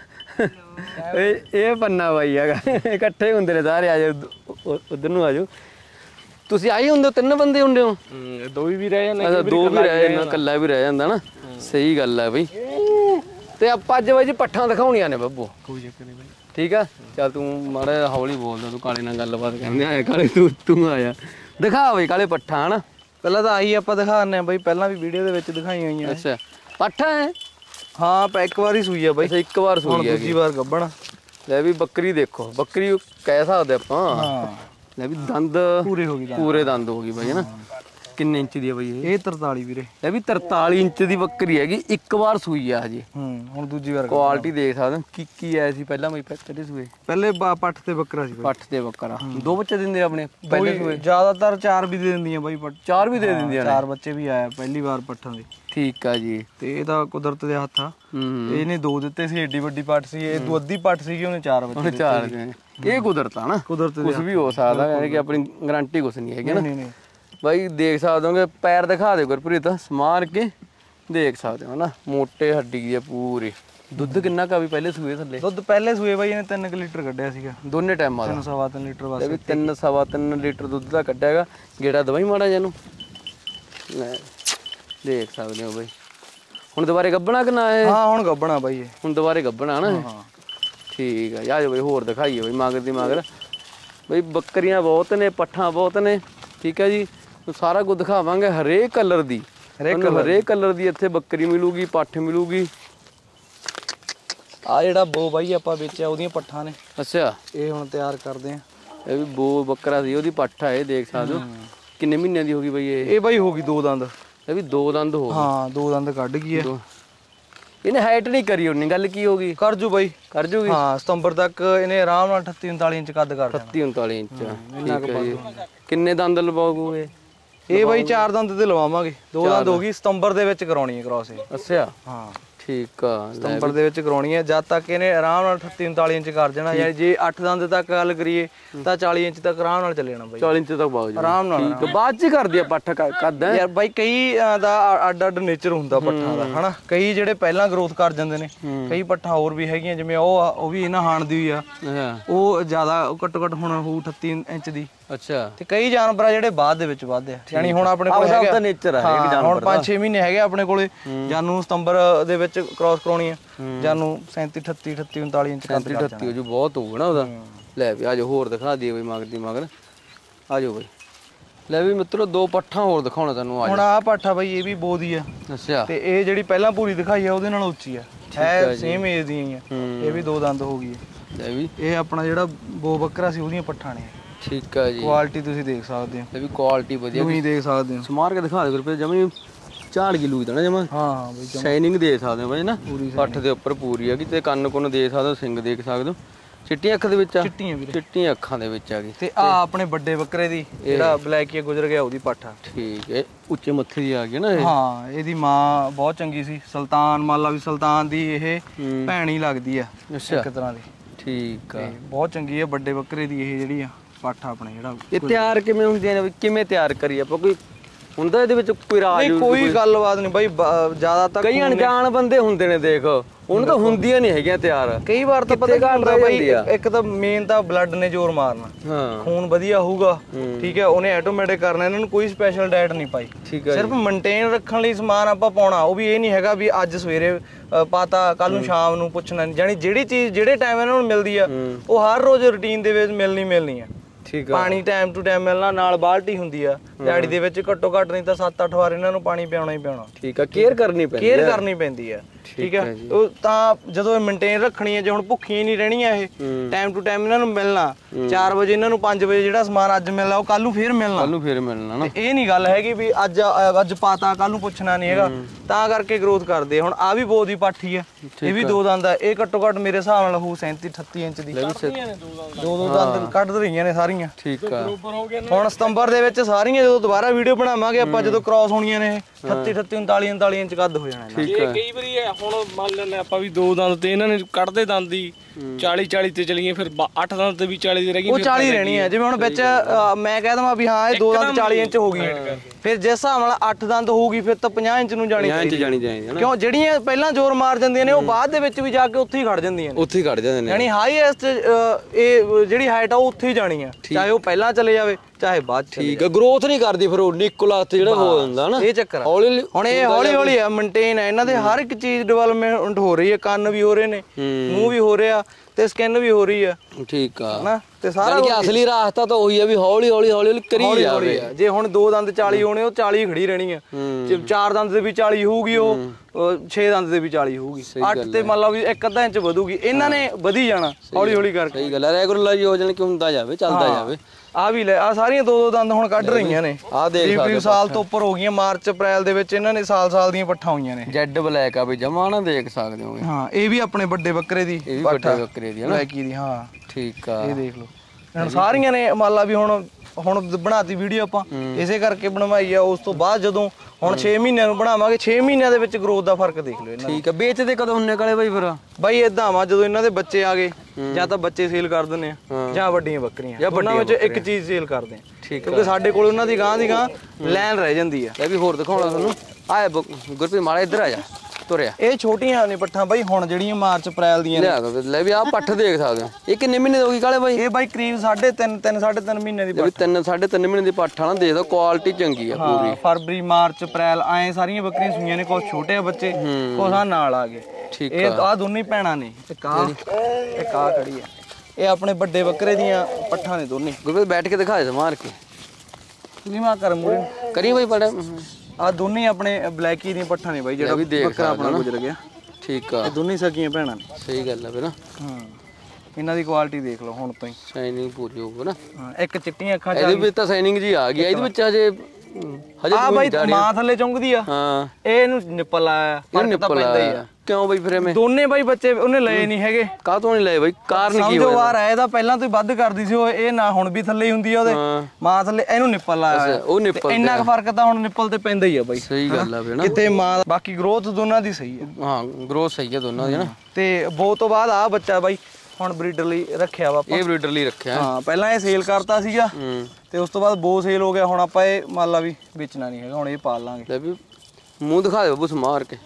ਇਹ ਪੰਨਾ ਬਾਈ ਹੈਗਾ, ਇਕੱਠੇ ਹੁੰਦੇ ਨੇ ਸਾਰੇ। ਆ ਜਾਓ ਉਧਰ ਨੂੰ, ਆ ਜਾਓ। ਤੁਸੀਂ ਆਏ ਹੁੰਦੇ ਹੋ, 3 ਬੰਦੇ ਹੁੰਦੇ ਹੋ? 2 ਵੀ ਰਹਿ ਜਾਂਦੇ, 2 ਵੀ ਰਹਿ ਜਾਂਦਾ, ਇਕੱਲਾ ਵੀ ਰਹਿ ਜਾਂਦਾ ਨਾ। ਸਹੀ ਗੱਲ ਹੈ ਬਈ। ਤੇ ਆਪਾਂ ਅੱਜ ਬਾਈ ਜੀ ਪੱਠਾਂ ਦਿਖਾਉਣੀਆਂ ਨੇ ਬੱਬੂ। ਕੋਈ ਚੱਕਰ ਨਹੀਂ ਬਾਈ। ਠੀਕ ਆ, ਚੱਲ ਤੂੰ ਮਾੜਾ ਹੌਲੀ ਬੋਲਦਾ, ਤੂੰ ਕਾਲੇ ਨਾਲ ਗੱਲਬਾਤ ਕਰਦੇ। ਆਇਆ ਕਾਲੇ, ਤੂੰ ਆਇਆ ਦਿਖਾ ਬਈ ਕਾਲੇ ਪੱਠਾਂ ਹਨਾ। ਪਹਿਲਾਂ ਤਾਂ ਆਹੀ ਆਪਾਂ ਦਿਖਾਉਂਦੇ ਆ ਬਾਈ, ਪਹਿਲਾਂ ਵੀ ਵੀਡੀਓ ਦੇ ਵਿੱਚ ਦਿਖਾਈਆਂ ਹੋਈਆਂ। ਅੱਛਾ ਪੱਠਾਂ ਹੈ? ਹਾਂ ਇੱਕ ਵਾਰ ਹੀ ਸੂਈ ਆ ਬਾਈ। ਇੱਕ ਵਾਰ ਸੂਈ ਹੈ, ਦੂਜੀ ਵਾਰ ਗੱਭਣ। ਲੈ ਵੀ ਬੱਕਰੀ ਦੇਖੋ, ਬੱਕਰੀ ਕਹਿ ਸਕਦੇ ਆਪਾਂ। ਹਾਂ ਲੈ ਵੀ ਦੰਦ ਪੂਰੇ ਹੋ ਗਏ, ਪੂਰੇ ਦੰਦ ਹੋ ਗਈ ਬਾਈ ਹਨਾ। ਕਿੰਨੇ ਇੰਚ ਦੀ ਆ ਬਾਈ ਇਹ? 43 ਵੀਰੇ। ਲੈ ਵੀ 43 ਇੰਚ ਦੀ ਬੱਕਰੀ ਹੈਗੀ, ਇੱਕ ਵਾਰ ਸੂਈ ਆ ਹਜੇ। ਹੁਣ ਦੂਜੀ ਵਾਰ। ਕੁਆਲਿਟੀ ਦੇਖ ਸਕਦੇ ਹੋ। ਕੀ ਆਇਆ ਸੀ ਪਹਿਲਾਂ ਬਾਈ? ਕਿਹੜੇ ਸੂਏ? ਪਹਿਲੇ ਪੱਠ ਤੇ ਬੱਕਰਾ ਸੀ ਬਾਈ। ਪੱਠ ਤੇ ਬੱਕਰਾ। 2 ਬੱਚੇ ਦਿੰਦੇ ਆਪਣੇ ਪਹਿਲੇ ਸੂਏ? ਜ਼ਿਆਦਾਤਰ 4 ਵੀ ਦੇ ਦਿੰਦੀਆਂ ਬਾਈ। 4 ਵੀ ਦੇ ਦਿੰਦੀਆਂ ਨੇ? 4 ਬੱਚੇ ਵੀ ਆਇਆ ਪਹਿਲੀ ਵਾਰ ਪੱਠਾਂ ਦੇ। ਠੀਕ ਆ ਜੀ। ਤੇ ਇਹਦਾ ਕੁਦਰਤ ਦੇ ਹੱਥ ਆ, ਇਹਨੇ 2 ਦਿੱਤੇ ਸੀ। ਏਡੀ ਵੱਡੀ ਪੱਠ ਸੀ ਇਹ, ਅੱਧੀ ਪੱਠ ਸੀਗੀ, ਉਹਨੇ 4 ਬੱਚੇ ਦਿੱਤੇ। 4 ਇਹ ਕੁਦਰਤ ਆ ਨਾ, ਕੁਦਰਤ ਕੁਝ ਵੀ ਹੋ ਸਕਦਾ ਹੈ ਕਿ ਆਪਣੀ ਗਾਰੰਟੀ ਕੁਛ ਨਹੀਂ ਹੈਗੀ ਨਾ। ਨਹੀਂ ਬਾਈ ਦੇਖ ਸਕਦੇ ਹੋਗੇ, ਪੈਰ ਦਿਖਾ ਦਿਓ ਗੁਰਪ੍ਰੀਤ, ਸਮਾਰ ਕੇ ਦੇਖ ਸਕਦੇ ਹੋ ਨਾ, ਮੋਟੇ ਹੱਡੀ ਦੀ ਪੂਰੀ। ਦੁੱਧ ਕਿੰਨਾ ਕਾ ਵੀ ਪਹਿਲੇ ਸੂਏ ਥੱਲੇ? ਦੁੱਧ ਪਹਿਲੇ ਸੂਏ ਬਾਈ ਇਹਨੇ 3 ਲੀਟਰ ਕੱਢਿਆ ਸੀਗਾ ਦੋਨੇ ਟਾਈਮਾਂ ਦਾ। 3-3.5 ਲੀਟਰ ਬਸ। ਇਹ ਵੀ 3-3.5 ਲੀਟਰ ਦੁੱਧ ਦਾ ਕੱਢਿਆ ਹੈਗਾ। ਗੇੜਾ ਦਵਾਈ ਮਾੜਾ ਜਿਹਨੂੰ ਦੇਖ ਸਕਦੇ ਹੋ ਬਾਈ। ਹੁਣ ਦੁਬਾਰੇ ਗੱਭਣਾ ਕਿ ਨਾ? ਇਹ ਹਾਂ ਹੁਣ ਗੱਭਣਾ ਬਾਈ, ਇਹ ਹੁਣ ਦੁਬਾਰੇ ਗੱਭਣਾ ਨਾ। ਹਾਂ ਠੀਕ ਆ। ਆ ਜਾਓ ਬਾਈ ਹੋਰ ਦਿਖਾਈਏ ਬਾਈ ਮਗਰ ਦੀ ਮਗਰ। ਬਾਈ ਬੱਕਰੀਆਂ ਬਹੁਤ ਨੇ, ਪੱਠਾਂ ਬਹੁਤ ਨੇ। ਠੀਕ ਹੈ ਜੀ, ਸਾਰਾ ਕੁਝ ਦਿਖਾਵਾਂਗੇ। ਹਰੇਕ ਕਲਰ ਦੀ, ਹਰੇਕ ਕਲਰ ਦੀ ਇੱਥੇ ਬੱਕਰੀ ਮਿਲੂਗੀ, ਪੱਠ ਮਿਲੂਗੀ। ਆ ਜਿਹੜਾ ਬੋ ਬਾਈ ਆਪਾਂ ਵੇਚਿਆ ਉਹਦੀਆਂ ਪੱਠਾਂ ਨੇ। ਅੱਛਾ, ਇਹ ਹੁਣ ਤਿਆਰ ਕਰਦੇ ਆ। ਇਹ ਵੀ ਬੋ ਬੱਕਰਾ ਸੀ, ਉਹਦੀ ਪੱਠ ਆ ਇਹ, ਦੇਖ ਸਕਦੇ ਹੋ। ਕਿੰਨੇ ਮਹੀਨਿਆਂ ਦੀ ਹੋ ਗਈ ਬਈ ਇਹ ਬਾਈ ਹੋ ਗਈ 2 ਦੰਦ। ਇਹ ਵੀ 2 ਦੰਦ ਹੋ ਗਏ। ਹਾਂ 2 ਦੰਦ ਕੱਢ ਗਈ ਹੈ। ਇਹਨੇ ਹਾਈਟ ਨਹੀਂ ਕਰੀ ਉਨੀ, ਗੱਲ ਕੀ ਹੋ ਗਈ? ਕਰ ਜੂ ਬਾਈ, ਕਰ ਜੂਗੀ। ਹਾਂ ਸਤੰਬਰ ਤੱਕ ਇਹਨੇ ਆਰਾਮ ਨਾਲ 38-39 ਇੰਚ ਕੱਦ ਕਰ ਦੇਣਾ। 38-39 ਇੰਚ। ਠੀਕ ਹੈ ਜੀ। ਕਿੰਨੇ ਦੰਦ ਲਵਾਓਗੇ? ਇਹ ਬਾਈ 4 ਦੰਦ ਤੇ ਲਵਾਵਾਂਗੇ। 2 ਦੰਦ ਹੋ ਗਈ, ਸਤੰਬਰ ਦੇ ਵਿੱਚ ਕਰਾਉਣੀ ਹੈ ਕ੍ਰਾਸ ਇਹ। ਅੱਛਾ ਹਾਂ ਠੀਕ ਆ। ਸਤੰਬਰ ਦੇ ਵਿੱਚ ਕਰਾਉਣੀ ਹੈ। ਜਦ ਤੱਕ ਇਹਨੇ ਆਰਾਮ ਨਾਲ 38-39 ਇੰਚ ਕਰ ਦੇਣਾ। ਯਾਨੀ ਜੇ 8 ਦੰਦ ਤੱਕ ਗੱਲ ਕਰੀਏ ਤਾਂ 40 ਇੰਚ ਤੱਕ ਆਰਾਮ ਨਾਲ ਚੱਲੇ ਜਾਣਾ ਬਾਈ। 40 ਇੰਚ ਤੱਕ ਬਾਉ ਜੀ ਆਰਾਮ ਨਾਲ। ਠੀਕ ਆ। ਬਾਅਦ ਚ ਕਰਦੀ ਆ ਪੱਠ ਕੱਦ ਹੈ ਯਾਰ ਬਾਈ ਕਈ ਦਾ ਅੱਡ ਨੇਚਰ ਹੁੰਦਾ ਪੱਠਾਂ ਦਾ ਹਨਾ। ਕਈ ਜਿਹੜੇ ਪਹਿਲਾਂ ਗਰੋਥ ਕਰ ਜਾਂਦੇ ਨੇ, ਕਈ ਪੱਠਾਂ ਹੋਰ ਵੀ ਹੈਗੀਆਂ ਜਿਵੇਂ ਉਹ ਵੀ ਇਹਨਾਂ ਹਾਣ ਦੀ ਹੋਈ ਆ। ਉਹ ਜ਼ਿਆਦਾ ਘੱਟੋ ਘੱਟ ਹੁਣ ਹੋਊ 38 ਇੰਚ ਦੀ। ਅੱਛਾ। ਤੇ ਕਈ ਜਾਨਵਰ ਜਿਹੜੇ ਬਾਅਦ ਦੇ ਵਿੱਚ ਵੱਧਦੇ ਆ। ਯਾਨੀ ਹੁਣ ਆਪਣੇ ਕੋਲ ਹੈਗਾ ਨੇਚਰ ਆ ਇੱਕ ਜਾਨਵਰ ਹੁਣ 5-6 ਮਹੀਨੇ ਹੈਗੇ ਆਪਣੇ ਕੋਲੇ। ਜਾਨੂੰ ਸਤੰਬਰ ਦੇ ਵਿੱਚ ਕ੍ਰਾਸ ਕਰਾਉਣੀ ਆ। ਜਾਨੂੰ 37-38-39 ਇੰਚ ਕੱਦ ਕਰ ਜਾਣਾ। ਜੋ ਬਹੁਤ ਹੋਊਗਾ ਨਾ ਉਹਦਾ। ਲੈ ਵੀ ਆਜੋ ਹੋਰ ਦਿਖਾ ਦਈਏ ਬਈ ਮਗਰ ਦੀ ਮਗਰ। ਆਜੋ ਬਈ। ਲੈ ਵੀ ਮਿੱਤਰੋ 2 ਪੱਠਾਂ ਹੋਰ ਦਿਖਾਉਣਾ ਤੁਹਾਨੂੰ। ਹੁਣ ਆਹ ਪੱਠਾ ਬਈ ਇਹ ਵੀ ਬੋਦੀ ਆ। ਅੱਛਾ। ਤੇ ਇਹ ਜਿਹੜੀ ਪਹਿਲਾਂ ਪੂਰੀ ਦਿਖਾਈ ਆ ਉਹਦੇ ਨਾਲ ਉੱਚੀ ਆ। ਹੈ ਸੇਮ ਏਜ ਦੀਆਂ ਹੀ ਆ। ਇਹ ਵੀ 2 ਦੰਦ ਹੋ ਗਈ। ਲੈ ਵੀ ਇਹ ਆਪਣਾ ਜਿਹੜਾ ਬੋ ਬੱਕਰਾ ਸੀ ਉਹਦੀਆਂ ਪੱਠਾਂ ਨੇ। ਠੀਕ ਆ ਜੀ। ਕੁਆਲਿਟੀ ਤੁਸੀਂ ਦੇਖ ਸਕਦੇ ਹੋ। ਲੈ ਵੀ ਕੁਆਲਿਟੀ ਵਧੀਆ ਤੁਸੀਂ ਦੇਖ ਸਕਦੇ ਹੋ। ਸਮਾਰ ਕੇ ਦਿਖਾ ਦਿਓ ਰੁਪਏ ਜਮੀ ਝਾੜ ਗਈ ਲੂਜ ਨਾ ਜਮਾ। ਹਾਂ ਬਈ ਸ਼ਾਈਨਿੰਗ ਦੇ ਸਕਦੇ ਹੋ ਬਈ ਨਾ। ਪੱਠ ਦੇ ਉੱਪਰ ਪੂਰੀ ਆ ਕਿ ਤੇ ਕੰਨ ਕੁੰਨ ਦੇ ਸਕਦੇ ਹੋ, ਸਿੰਗ ਦੇਖ ਸਕਦੇ ਹੋ। ਚਿੱਟੀਆਂ ਅੱਖਾਂ ਦੇ ਵਿੱਚ ਆ। ਚਿੱਟੀਆਂ ਵੀਰੇ। ਚਿੱਟੀਆਂ ਅੱਖਾਂ ਦੇ ਵਿੱਚ ਆ ਗਈ। ਤੇ ਆ ਆਪਣੇ ਵੱਡੇ ਬੱਕਰੇ ਦੀ ਜਿਹੜਾ ਬਲੈਕੀਆ ਗੁਜ਼ਰ ਗਿਆ ਉਹਦੀ ਪੱਠ ਆ। ਠੀਕ ਹੈ। ਉੱਚੇ ਮੱਥੇ ਦੀ ਆ ਗਈ ਨਾ ਇਹ। ਹਾਂ ਇਹਦੀ ਮਾਂ ਬਹੁਤ ਚੰਗੀ ਸੀ। ਸੁਲਤਾਨ ਮੰਨ ਲਾ ਵੀ ਸੁਲਤਾਨ ਦੀ ਇਹ ਭੈਣ ਹੀ ਲੱਗਦੀ ਆ ਇੱਕ ਤਰ੍ਹਾਂ ਦੀ। ਠੀਕ ਆ। ਬਹੁਤ ਚੰਗੀ ਆ ਵੱਡੇ ਬੱਕਰੇ ਦੀ ਇਹ ਜਿਹੜੀ ਆ ਪੱਠ ਆਪਣੇ ਜਿਹੜਾ। ਇਹ ਤਿਆਰ ਕਿਵੇਂ ਹੁੰਦੀਆਂ ਨੇ? ਕਿਵੇਂ ਤਿਆਰ ਕਰੀ ਆਪਾਂ? ਕੋਈ ਹੁੰਦਾ ਇਹਦੇ ਵਿੱਚ ਕੋਈ ਰਾਜ? ਨਹੀਂ ਕੋਈ ਗੱਲਬਾਤ ਨਹੀਂ ਬਾਈ। ਜ਼ਿਆਦਾਤਰ ਕਈ ਅਣਜਾਣ ਬੰਦੇ ਹੁੰਦੇ ਨੇ ਦੇਖ, ਉਹਨਾਂ ਤਾਂ ਹੁੰਦੀਆਂ ਨਹੀਂ ਹੈਗੀਆਂ ਤਿਆਰ। ਕਈ ਵਾਰ ਤਾਂ ਪਤਾ ਕੀ ਹੁੰਦਾ ਬਾਈ, ਇੱਕ ਤਾਂ ਮੇਨ ਤਾਂ ਬਲੱਡ ਨੇ ਜ਼ੋਰ ਮਾਰਨਾ। ਹਾਂ ਖੂਨ ਵਧੀਆ ਹੋਊਗਾ ਠੀਕ ਹੈ, ਉਹਨੇ ਆਟੋਮੈਟਿਕ ਕਰਨਾ। ਇਹਨਾਂ ਨੂੰ ਕੋਈ ਸਪੈਸ਼ਲ ਡਾਈਟ ਨਹੀਂ ਪਾਈ। ਠੀਕ ਹੈ। ਸਿਰਫ ਮੇਨਟੇਨ ਰੱਖਣ ਲਈ ਸਮਾਨ ਆਪਾਂ ਪਾਉਣਾ। ਉਹ ਵੀ ਇਹ ਨਹੀਂ ਹੈਗਾ ਵੀ ਅੱਜ ਸਵੇਰੇ ਪਾਤਾ ਕੱਲ ਨੂੰ ਸ਼ਾਮ ਨੂੰ ਪੁੱਛਣਾ ਨਹੀਂ। ਜਾਨੀ ਜਿਹੜੀ ਚੀਜ਼ ਜਿਹੜੇ ਟਾਈਮ ਇਹਨਾਂ ਨੂੰ ਮਿਲਦੀ ਆ ਉਹ ਹਰ ਰੋਜ਼ ਰੁਟੀਨ ਦੇ ਵਿੱਚ ਮਿਲਣੀ ਆ। ਠੀਕ ਆ। ਪਾਣੀ ਟਾਈਮ ਟੂ ਟਾਈਮ ਮਿਲਣਾ, ਨਾਲ ਬਾਲਟੀ ਹੁੰਦੀ ਆ ਦਿਹਾੜੀ ਦੇ ਵਿੱਚ ਘੱਟੋ ਘੱਟ ਨਹੀਂ ਤਾਂ 7-8 ਵਾਰ ਇਹਨਾਂ ਨੂੰ ਪਾਣੀ ਪਿਆਉਣਾ ਹੀ ਪਿਆਉਣਾ। ਠੀਕ ਆ। ਕੇਅਰ ਕਰਨੀ ਪੈਂਦੀ ਆ। ਠੀਕ ਹੈ। ਉਹ ਤਾਂ ਜਦੋਂ ਇਹ ਮੇਨਟੇਨ ਰੱਖਣੀ ਹੈ, ਜੇ ਹੁਣ ਭੁੱਖੀਆਂ ਹੀ ਨਹੀਂ ਰਹਿਣੀਆਂ ਇਹ ਟਾਈਮ ਟੂ ਟਾਈਮ ਇਹਨਾਂ ਨੂੰ ਮਿਲਣਾ। 4 ਵਜੇ ਇਹਨਾਂ ਨੂੰ 5 ਵਜੇ ਜਿਹੜਾ ਸਮਾਨ ਅੱਜ ਮਿਲਣਾ ਉਹ ਕੱਲ ਨੂੰ ਫੇਰ ਮਿਲਣਾ। ਨਾ ਇਹ ਨਹੀਂ ਗੱਲ ਹੈਗੀ ਵੀ ਅੱਜ ਪਾਤਾ ਕੱਲ ਨੂੰ ਪੁੱਛਣਾ ਨਹੀਂ ਹੈਗਾ। ਤਾਂ ਕਰਕੇ ਗਰੋਥ ਕਰਦੇ। ਹੁਣ ਆ ਵੀ ਬੋ ਦੀ ਪਾਠੀ ਆ। ਇਹ ਵੀ 2 ਦੰਦ ਆ। ਇਹ ਘੱਟੋ ਘੱਟ ਮੇਰੇ ਹਿਸਾਬ ਨਾਲ ਹੋਊ 37-38 ਇੰਚ ਦੀ। 2 ਦੰਦ ਕੱਢ ਰਹੀਆਂ ਨੇ ਸਾਰੀਆਂ। ਠੀਕ ਆ। ਹੁਣ ਸਤੰਬਰ ਦੇ ਵਿੱਚ ਸਾਰੀਆਂ ਜਦੋਂ ਦੁਬਾਰਾ ਵੀਡੀਓ ਬਣਾਵਾਂਗੇ ਆਪਾਂ, ਜਦੋਂ ਕ੍ਰਾਸ ਹੋਣੀਆਂ ਨੇ 38-39 ਇੰਚ ਕੱਦ ਹੋ ਜਾਣਾ। ਠੀਕ ਆ। ਕਈ ਵਾਰੀ ਹੁਣ ਮੰਨ ਲੈਂਦੇ ਆਪਾਂ ਵੀ 2 ਦੰਦ ਤੇ ਇਹਨਾਂ ਨੇ ਕੱਢਦੇ ਦੰਦ ਹੀ 40 ਤੇ ਚਲੀਏ, ਫਿਰ 8 ਦੰਦ ਤੇ ਵੀ 40 ਤੇ ਰਹਿ ਗਈ। ਉਹ 40 ਰਹਿਣੀ ਹੈ। ਜਿਵੇਂ ਹੁਣ ਵਿੱਚ ਮੈਂ ਕਹਿ ਦਵਾਂ ਵੀ ਹਾਂ ਇਹ 2 ਦੰਦ 40 ਇੰਚ ਹੋ ਗਈ, ਫਿਰ ਜਿਸ ਹਿਸਾਬ ਨਾਲ 8 ਦੰਦ ਹੋਊਗੀ ਫਿਰ ਤਾਂ 50 ਇੰਚ ਨੂੰ ਜਾਣੀ ਚਾਹੀਦੀ। ਕਿਉਂ ਜਿਹੜੀਆਂ ਪਹਿਲਾਂ ਜ਼ੋਰ ਮਾਰ ਜਾਂਦੀਆਂ ਨੇ ਉਹ ਬਾਅਦ ਦੇ ਵਿੱਚ ਵੀ ਜਾ ਕੇ ਉੱਥੇ ਹੀ ਖੜ ਜਾਂਦੀਆਂ ਨੇ। ਯਾਨੀ ਹਾਈਐਸਟ ਇਹ ਜਿਹੜੀ ਹਾਈਟ ਆ ਉਹ ਉੱਥੇ ਹੀ ਜਾਣੀ ਆ, ਚਾਹੇ ਉਹ ਪਹਿਲਾਂ ਚਲੇ ਜਾਵੇ ਚਾਹੇ ਬਾਅਦ। ਠੀਕ ਆ। ਗਰੋਥ ਨਹੀਂ ਕਰਦੀ ਫਿਰ ਉਹ ਨਿਕੋਲਾਸ ਤੇ ਜਿਹੜਾ ਹੋ ਜਾਂਦਾ ਨਾ, ਇਹ ਚੱਕਰ ਹੁਣ ਇਹ ਹੌਲੀ ਆ ਮੇਨਟੇਨ ਆ। ਇਹਨਾਂ ਦੇ ਹਰ ਇੱਕ ਚੀਜ਼ ਡਿਵੈਲਪਮੈਂਟ ਹੋ ਰਹੀ ਹੈ। ਕੰਨ ਵੀ ਹੋ ਰਹੇ ਨੇ, ਮੂੰਹ ਵੀ ਹੋ ਰਿਹਾ ਤੇ ਸਕਿਨ ਵੀ ਹੋ ਰਹੀ ਆ। ਠੀਕ ਆ ਨਾ ਤੇ ਸਾਰਾ ਅਸਲੀ ਰਾਸਤਾ ਤਾਂ ਉਹੀ ਆ ਵੀ ਹੌਲੀ ਕਰੀ ਜਾਵੇ। ਜੇ ਹੁਣ 2 ਦੰਦ 40 ਹੋਣੇ ਉਹ 40 ਖੜੀ ਰਹਿਣੀ ਆ। 4 ਦੰਦ ਦੇ ਵੀ 40 ਹੋਊਗੀ, ਉਹ 6 ਦੰਦ ਦੇ ਵੀ 40 ਹੋਊਗੀ। 8 ਤੇ ਮੰਨ ਲਓ ਵੀ 1 ਇੰਚ ਵਧੂਗੀ। ਇਹਨਾਂ ਨੇ ਵਧੀ ਜਾਣਾ ਹੌਲੀ ਕਰਕੇ। ਸਹੀ ਗੱਲ ਹੈ। ਰੈਗੂਲਰ ਹੋ ਜਾਣ ਕਿ ਹੁੰਦਾ ਜਾਵੇ, ਚੱਲਦਾ ਜਾਵੇ। ਆ ਵੀ ਲੈ ਆ ਸਾਰੀਆਂ 2 ਦੰਦ ਹੁਣ ਕੱਢ ਰਹੀਆਂ ਨੇ। ਆ ਦੇਖ ਸਕਦੇ ਸਾਲ ਤੋਂ ਉੱਪਰ ਹੋ ਗਈਆਂ। ਮਾਰਚ ਅਪ੍ਰੈਲ ਦੇ ਵਿੱਚ ਇਹਨਾਂ ਨੇ ਸਾਲ ਦੀਆਂ ਪੱਠਾਂ ਹੋਈਆਂ ਨੇ। ਜੈਡ ਬਲੈਕ ਆ ਵੀ ਜਮਾ ਨਾ ਦੇਖ ਸਕਦੇ ਹੋ। ਹਾਂ ਇਹ ਵੀ ਆਪਣੇ ਵੱਡੇ ਬੱਕਰੇ ਦੀ। ਇਹ ਵੀ ਵੱਡੇ ਬੱਕਰੇ ਦੀ ਹੈ ਨਾ। ਬਲੈਕੀ ਦੀ। ਹਾਂ ਠੀਕ ਆ। ਇਹ ਦੇਖ ਲਓ ਹੁਣ ਸਾਰੀਆਂ ਨੇ ਮੰਨ ਲਾ ਵੀ ਹੁਣ ਬਣਾਤੀ ਵੀਡੀਓ ਆਪਾਂ ਇਸੇ ਕਰਕੇ ਬਣਵਾਈ ਆ। ਉਸ ਤੋਂ ਬਾਅਦ ਜਦੋਂ ਹੁਣ 6 ਮਹੀਨਿਆਂ ਨੂੰ ਬਣਾਵਾਂਗੇ, 6 ਮਹੀਨਿਆਂ ਦੇ ਵਿੱਚ ਗਰੋਥ ਦਾ ਫਰਕ ਦੇਖ ਲਓ ਇਹਨਾਂ। ਠੀਕ ਆ। ਵੇਚਦੇ ਕਦੋਂ ਹੁੰਨੇ ਕਾਲੇ ਬਾਈ ਫਿਰ? ਬਾਈ ਏਦਾਂ ਵਾ ਜਦੋਂ ਇਹਨਾਂ ਦੇ ਬੱਚੇ ਆ ਗਏ ਜਾਂ ਤਾਂ ਬੱਚੇ ਸੇਲ ਕਰ ਦਿੰਦੇ ਆ ਜਾਂ ਵੱਡੀਆਂ ਬੱਕਰੀਆਂ, ਉਹਨਾਂ ਵਿੱਚ ਇੱਕ ਚੀਜ਼ ਸੇਲ ਕਰਦੇ ਆ। ਕਿਉਂਕਿ ਸਾਡੇ ਕੋਲ ਉਹਨਾਂ ਦੀ ਗਾਂ ਲੈਣ ਰਹਿ ਜਾਂਦੀ ਆ। ਇਹ ਵੀ ਹੋਰ ਦਿਖਾਉਣਾ ਤੁਹਾਨੂੰ। ਆਏ ਗੁਰਪ੍ਰੀਤ ਮਾੜਾ ਇੱਧਰ ਆ ਜਾ ਤੁਰਿਆ। ਇਹ ਛੋਟੀਆਂ ਨੇ ਪੱਠਾਂ ਬਾਈ ਹੁਣ ਜਿਹੜੀਆਂ ਮਾਰਚ ਅਪ੍ਰੈਲ ਦੀਆਂ ਨੇ। ਲੈ ਵੀ ਆਹ ਪੱਠ ਦੇਖ ਸਕਦੇ ਹੋ। ਇਹ ਕਿੰਨੇ ਮਹੀਨੇ ਦੀ ਹੋ ਗਈ ਕਾਲੇ ਬਾਈ? ਇਹ ਬਾਈ ਕਰੀਬ 3.5 ਮਹੀਨੇ ਦੀ ਪੱਠ। 3.5 ਮਹੀਨੇ ਦੀ ਪੱਠ ਆ ਨਾ। ਦੇਖ ਦੋ ਕੁਆਲਿਟੀ ਚੰਗੀ ਆ ਪੂਰੀ। ਫਰਵਰੀ ਮਾਰਚ ਅਪ੍ਰੈਲ ਐ ਸਾਰੀਆਂ ਬੱਕਰੀਆਂ ਸੂਈਆਂ ਨੇ। ਕੁਝ ਛੋਟੇ ਬੱਚੇ ਕੁਝ ਨਾਲ ਆ ਗਏ। ਠੀਕ ਆ। ਇਹ ਆ ਦੋਨੇ ਭੈਣਾਂ ਨੇ। ਇੱਕ ਆ ਖੜੀ ਆ। ਇਹ ਆਪਣੇ ਵੱਡੇ ਬੱਕਰੇ ਦੀਆਂ ਪੱਠਾਂ ਨੇ ਦੋਨੇ। ਗੁਰਪ੍ਰੀਤ ਬੈਠ ਕੇ ਦਿਖਾ ਦੇ ਮਾਰ ਕੇ। ਤੁਸੀਂ ਮਾ ਕਰ ਮੂਰੇ ਕਰੀ ਬਾਈ ਪੜਾ। ਆ ਦੋਨੇ ਆਪਣੇ ਬਲੈਕੀ ਦੀਆਂ ਪੱਠਾਂ ਨੇ ਬਾਈ, ਜਿਹੜਾ ਬੱਕਰਾ ਆਪਣਾ ਗੁਜ਼ਰ ਗਿਆ। ਠੀਕ ਆ। ਇਹ ਦੋਨੇ ਸਕੀਆਂ ਭੈਣਾਂ ਨੇ। ਸਹੀ ਗੱਲ ਆ ਫਿਰ। ਹਾਂ ਇਹਨਾਂ ਦੀ ਕੁਆਲਿਟੀ ਦੇਖ ਲਓ ਹੁਣ ਤੋਂ ਹੀ ਸ਼ਾਈਨਿੰਗ ਪੂਰੀ ਹੋਊਗਾ ਨਾ। ਹਾਂ ਇੱਕ ਚਿੱਟੀਆਂ ਅੱਖਾਂ ਚ ਇਹਦੇ ਵਿੱਚ ਤਾਂ ਸ਼ਾਈਨਿੰਗ ਜੀ ਆ ਗਈ, ਇਹਦੇ ਵਿੱਚ ਹਜੇ ਆ ਬਾਈ ਮਾਂ ਥੱਲੇ ਚੁੰਗਦੀ ਆ। ਹਾਂ ਇਹ ਇਹਨੂੰ ਨਿੱਪਲ ਆਇਆ, ਫਰਕ ਤਾਂ ਪੈਂਦਾ ਹੀ ਆ। ਕਿਉਂ ਬਈ ਫਿਰ ਐਵੇਂ? ਦੋਨੇ ਬਾਈ ਬੱਚੇ ਉਹਨੇ ਲਏ ਨਹੀਂ ਹੈਗੇ। ਕਾਹ ਤੋਂ ਨਹੀਂ ਲਏ ਬਾਈ? ਕਾਰਨ ਕੀ ਸਮਝੋ ਵਾਰ ਆਇਆ ਇਹਦਾ ਪਹਿਲਾਂ ਤੋਂ ਹੀ ਵੱਧ ਕਰਦੀ ਸੀ ਉਹ, ਇਹ ਨਾ ਹੁਣ ਵੀ ਥੱਲੇ ਹੀ ਹੁੰਦੀ ਆ ਉਹਦੇ ਮਾਂ ਥੱਲੇ, ਇਹਨੂੰ ਨਿੱਪਲ ਆਇਆ ਉਹ ਨਿੱਪਲ ਇੰਨਾ ਕੁ ਫਰਕ ਤਾਂ ਹੁਣ ਨਿੱਪਲ ਤੇ ਪੈਂਦਾ ਹੀ ਆ ਬਾਈ। ਸਹੀ ਗੱਲ ਆ ਬਈ ਨਾ, ਕਿਤੇ ਮਾਂ ਬਾਕੀ ਗਰੋਥ ਦੋਨਾਂ ਦੀ ਸਹੀ ਆ। ਹਾਂ ਗਰੋਥ ਸਹੀ ਆ ਦੋਨਾਂ ਦੀ ਨਾ। ਤੇ ਬਹੁਤ ਤੋਂ ਬਾਅਦ ਆ ਬੱਚਾ ਬਾਈ ਹੁਣ ਬਰੀਡਰ ਲਈ ਰੱਖਿਆ ਵਾ ਆਪਾਂ। ਇਹ ਬਰੀਡਰ ਲਈ ਰੱਖਿਆ। ਹਾਂ ਪਹਿਲਾਂ ਇਹ ਸੇਲ ਕਰਤਾ ਸੀਗਾ ਤੇ ਉਸ ਤੋਂ ਬਾਅਦ ਬਹੁਤ ਸੇਲ ਹੋ ਗਿਆ। ਹੁਣ ਆਪਾਂ ਇਹ ਮੰਨ ਲਾ ਵੀ ਵੇਚਣਾ ਨਹੀਂ ਹੈਗਾ, ਹੁਣ ਇਹ ਪਾਲ ਲਾਂਗੇ। ਲੈ ਵੀ ਮੂੰਹ ਦਿਖਾ ਦੇ ਬੱਬੂ ਸਮਾਰ ਕੇ।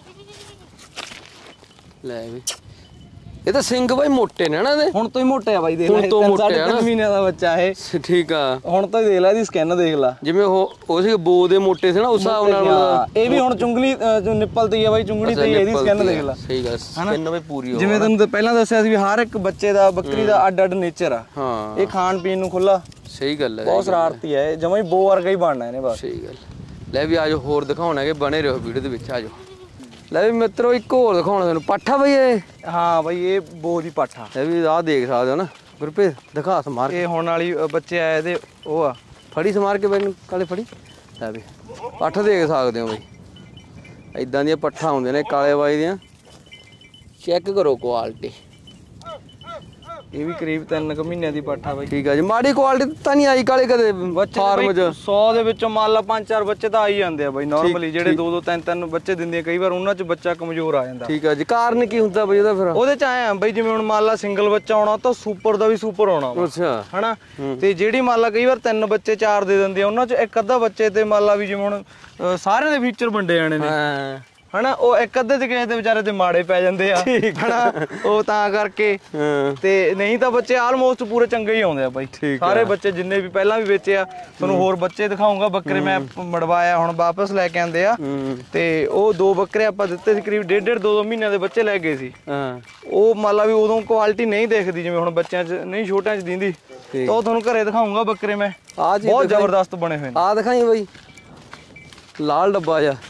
ਲੈ ਵੀ ਇਹ ਤਾਂ ਸਿੰਘ ਬਾਈ ਮੋਟੇ ਨੇ ਨਾ ਇਹਦੇ, ਹੁਣ ਤੋਂ ਹੀ ਮੋਟੇ ਆ ਬਾਈ, ਦੇਖ ਲੈ ਹੁਣ ਤੋਂ ਮੋਟੇ ਆ 3.5 ਮਹੀਨਿਆਂ ਦਾ ਬੱਚਾ ਇਹ। ਠੀਕ ਆ, ਹੁਣ ਤਾਂ ਦੇਖ ਲੈ ਇਹਦੀ ਸਕਿਨ ਦੇਖ ਲੈ, ਜਿਵੇਂ ਉਹ ਸੀ ਬੋ ਦੇ ਮੋਟੇ ਸੀ ਨਾ ਉਸ ਹਿਸਾਬ ਨਾਲ। ਇਹ ਵੀ ਹੁਣ ਚੁੰਗਲੀ ਜੋ ਨਿੱਪਲ ਤੇ ਹੀ ਆ ਬਾਈ, ਚੁੰਗਲੀ ਤੇ ਹੀ ਇਹਦੀ ਸਕਿਨ ਦੇਖ ਲੈ। ਸਹੀ ਗੱਲ, ਸਕਿਨ ਵੀ ਪੂਰੀ ਹੋ। ਜਿਵੇਂ ਤੁਹਾਨੂੰ ਪਹਿਲਾਂ ਦੱਸਿਆ ਸੀ ਵੀ ਹਰ ਇੱਕ ਬੱਚੇ ਦਾ ਬੱਕਰੀ ਦਾ ਅੱਡ ਅੱਡ ਨੇਚਰ ਆ। ਹਾਂ ਇਹ ਖਾਣ ਪੀਣ ਨੂੰ ਖੁੱਲਾ, ਸਹੀ ਗੱਲ ਹੈ, ਬਹੁਤ ਸ਼ਰਾਰਤੀ ਹੈ, ਜਮਾਂ ਹੀ ਬੋ ਵਰਗਾ ਹੀ ਬਣਨਾ ਇਹਨੇ ਬਸ। ਸਹੀ ਗੱਲ। ਲੈ ਵੀ ਆਜੋ ਹੋਰ ਦਿਖਾਉਣਾ ਕਿ ਬਣੇ ਰਹੋ ਵੀਡੀਓ ਦੇ ਵਿੱਚ, ਆਜੋ। ਲੈ ਵੀ ਮਿੱਤਰੋ ਇੱਕ ਹੋਰ ਦਿਖਾਉਣਾ ਤੁਹਾਨੂੰ, ਪਾਠਾ ਬਈ ਇਹ। ਹਾਂ ਬਈ ਇਹ ਬੋ ਦੀ ਪਾਠਾ। ਇਹ ਵੀ ਆਹ ਦੇਖ ਸਕਦੇ ਹੋ ਨਾ ਗੁਰਪ੍ਰੀਤ, ਦਿਖਾ ਸਮਾਰ। ਇਹ ਹੁਣ ਵਾਲੀ ਬੱਚੇ ਆਏ ਇਹਦੇ ਉਹ ਆ, ਫੜੀ ਸਮਾਰ ਕੇ ਬਈ ਕਾਲੇ ਫੜੀ। ਲੈ ਵੀ ਪੱਠ ਦੇਖ ਸਕਦੇ ਹੋ ਬਈ, ਇਦਾਂ ਦੀਆਂ ਪੱਠਾਂ ਹੁੰਦੀਆਂ ਨੇ ਕਾਲੇ ਬਾਈ ਦੀਆਂ, ਚੈੱਕ ਕਰੋ ਕੁਆਲਿਟੀ। ਇਹ ਵੀ ਕਰੀਬ 3 ਮਹੀਨਿਆਂ ਦੀ ਪਾਠਾ ਬਾਈ। ਠੀਕ ਆ ਜੀ, ਮਾੜੀ ਕੁਆਲਿਟੀ ਤਾਂ ਨਹੀਂ ਆਈ ਕਾਲੇ ਕਦੇ ਫਾਰਮ 'ਚ? 100 ਦੇ ਵਿੱਚੋਂ ਮੰਨ ਲਾ 5-4 ਬੱਚੇ ਤਾਂ ਆ ਹੀ ਜਾਂਦੇ ਆ ਬਾਈ ਨਾਰਮਲੀ, ਜਿਹੜੇ 2-2 3-3 ਬੱਚੇ ਦਿੰਦੇ ਆ ਕਈ ਵਾਰ, ਉਹਨਾਂ 'ਚ ਬੱਚਾ ਕਮਜ਼ੋਰ ਆ ਜਾਂਦਾ। ਠੀਕ ਆ ਜੀ, ਕਾਰਨ ਕੀ ਹੁੰਦਾ ਬਈ ਉਹਦਾ ਫਿਰ? ਉਹਦੇ 'ਚ ਆਏ ਆ ਬਾਈ, ਜਿਵੇਂ ਹੁਣ ਮੰਨ ਲਾ ਸਿੰਗਲ ਬੱਚਾ ਆਉਣਾ ਤਾਂ ਸੁਪਰ ਦਾ ਵੀ ਸੁਪਰ ਆਉਣਾ। ਅੱਛਾ ਹਨਾ, ਤੇ ਜਿਹੜੀ ਮੰਨ ਲਾ ਕਈ ਵਾਰ 3 ਬੱਚੇ 4 ਦੇ ਦਿੰਦੇ ਆ, ਉਹਨਾਂ 'ਚ ਇੱਕ ਅੱਧਾ ਬੱਚੇ ਤੇ ਮੰਨ ਲਾ ਵੀ ਜਿਵੇਂ ਹੁਣ ਸਾਰਿਆਂ ਦੇ ਫੀਚਰ ਵੰਡੇ ਜਾਣੇ ਨੇ ਹਨਾ, ਉਹ ਇੱਕ ਅੱਧੇ ਤੇ ਕਿਸੇ ਦੇ ਵਿਚਾਰੇ ਤੇ ਮਾੜੇ ਪੈ ਜਾਂਦੇ ਆ ਹਨਾ, ਉਹ ਤਾਂ ਕਰਕੇ। ਤੇ ਨਹੀਂ ਤਾਂ ਬੱਚੇ ਆਲਮੋਸਟ ਪੂਰੇ ਚੰਗੇ ਹੀ ਆਉਂਦੇ ਆ ਬਾਈ, ਸਾਰੇ ਬੱਚੇ ਜਿੰਨੇ ਵੀ ਪਹਿਲਾਂ ਵੀ ਵੇਚੇ ਆ। ਤੁਹਾਨੂੰ ਹੋਰ ਬੱਚੇ ਦਿਖਾਉਂਗਾ, ਬੱਕਰੇ ਮੈਂ ਮੜਵਾਇਆ ਹੁਣ ਵਾਪਸ ਲੈ ਕੇ ਆਂਦੇ ਆ। ਤੇ ਉਹ 2 ਬੱਕਰੇ ਆਪਾਂ ਦਿੱਤੇ ਸੀ, ਕਰੀਬ 1.5 2 ਮਹੀਨਿਆਂ ਦੇ ਬੱਚੇ ਲੈ ਗਏ ਸੀ। ਉਹ ਮੰਨ ਲਾ ਵੀ ਉਦੋਂ ਕੁਆਲਿਟੀ ਨਹੀਂ ਦੇਖਦੀ ਜਿਵੇਂ ਹੁਣ ਬੱਚਿਆਂ 'ਚ ਨਹੀਂ, ਛੋਟਿਆਂ 'ਚ ਦਿੰਦੀ। ਤਾਂ ਉਹ ਤੁਹਾਨੂੰ ਘਰੇ ਦਿਖਾਉਂਗਾ ਬੱਕਰੇ ਮੈਂ, ਬਹੁਤ ਜ਼ਬਰਦਸਤ ਬਣੇ ਹੋਏ ਨੇ। ਆ ਦਿਖਾਈ ਬਾਈ ਲਾਲ ਡੱਬਾ ਜਾ,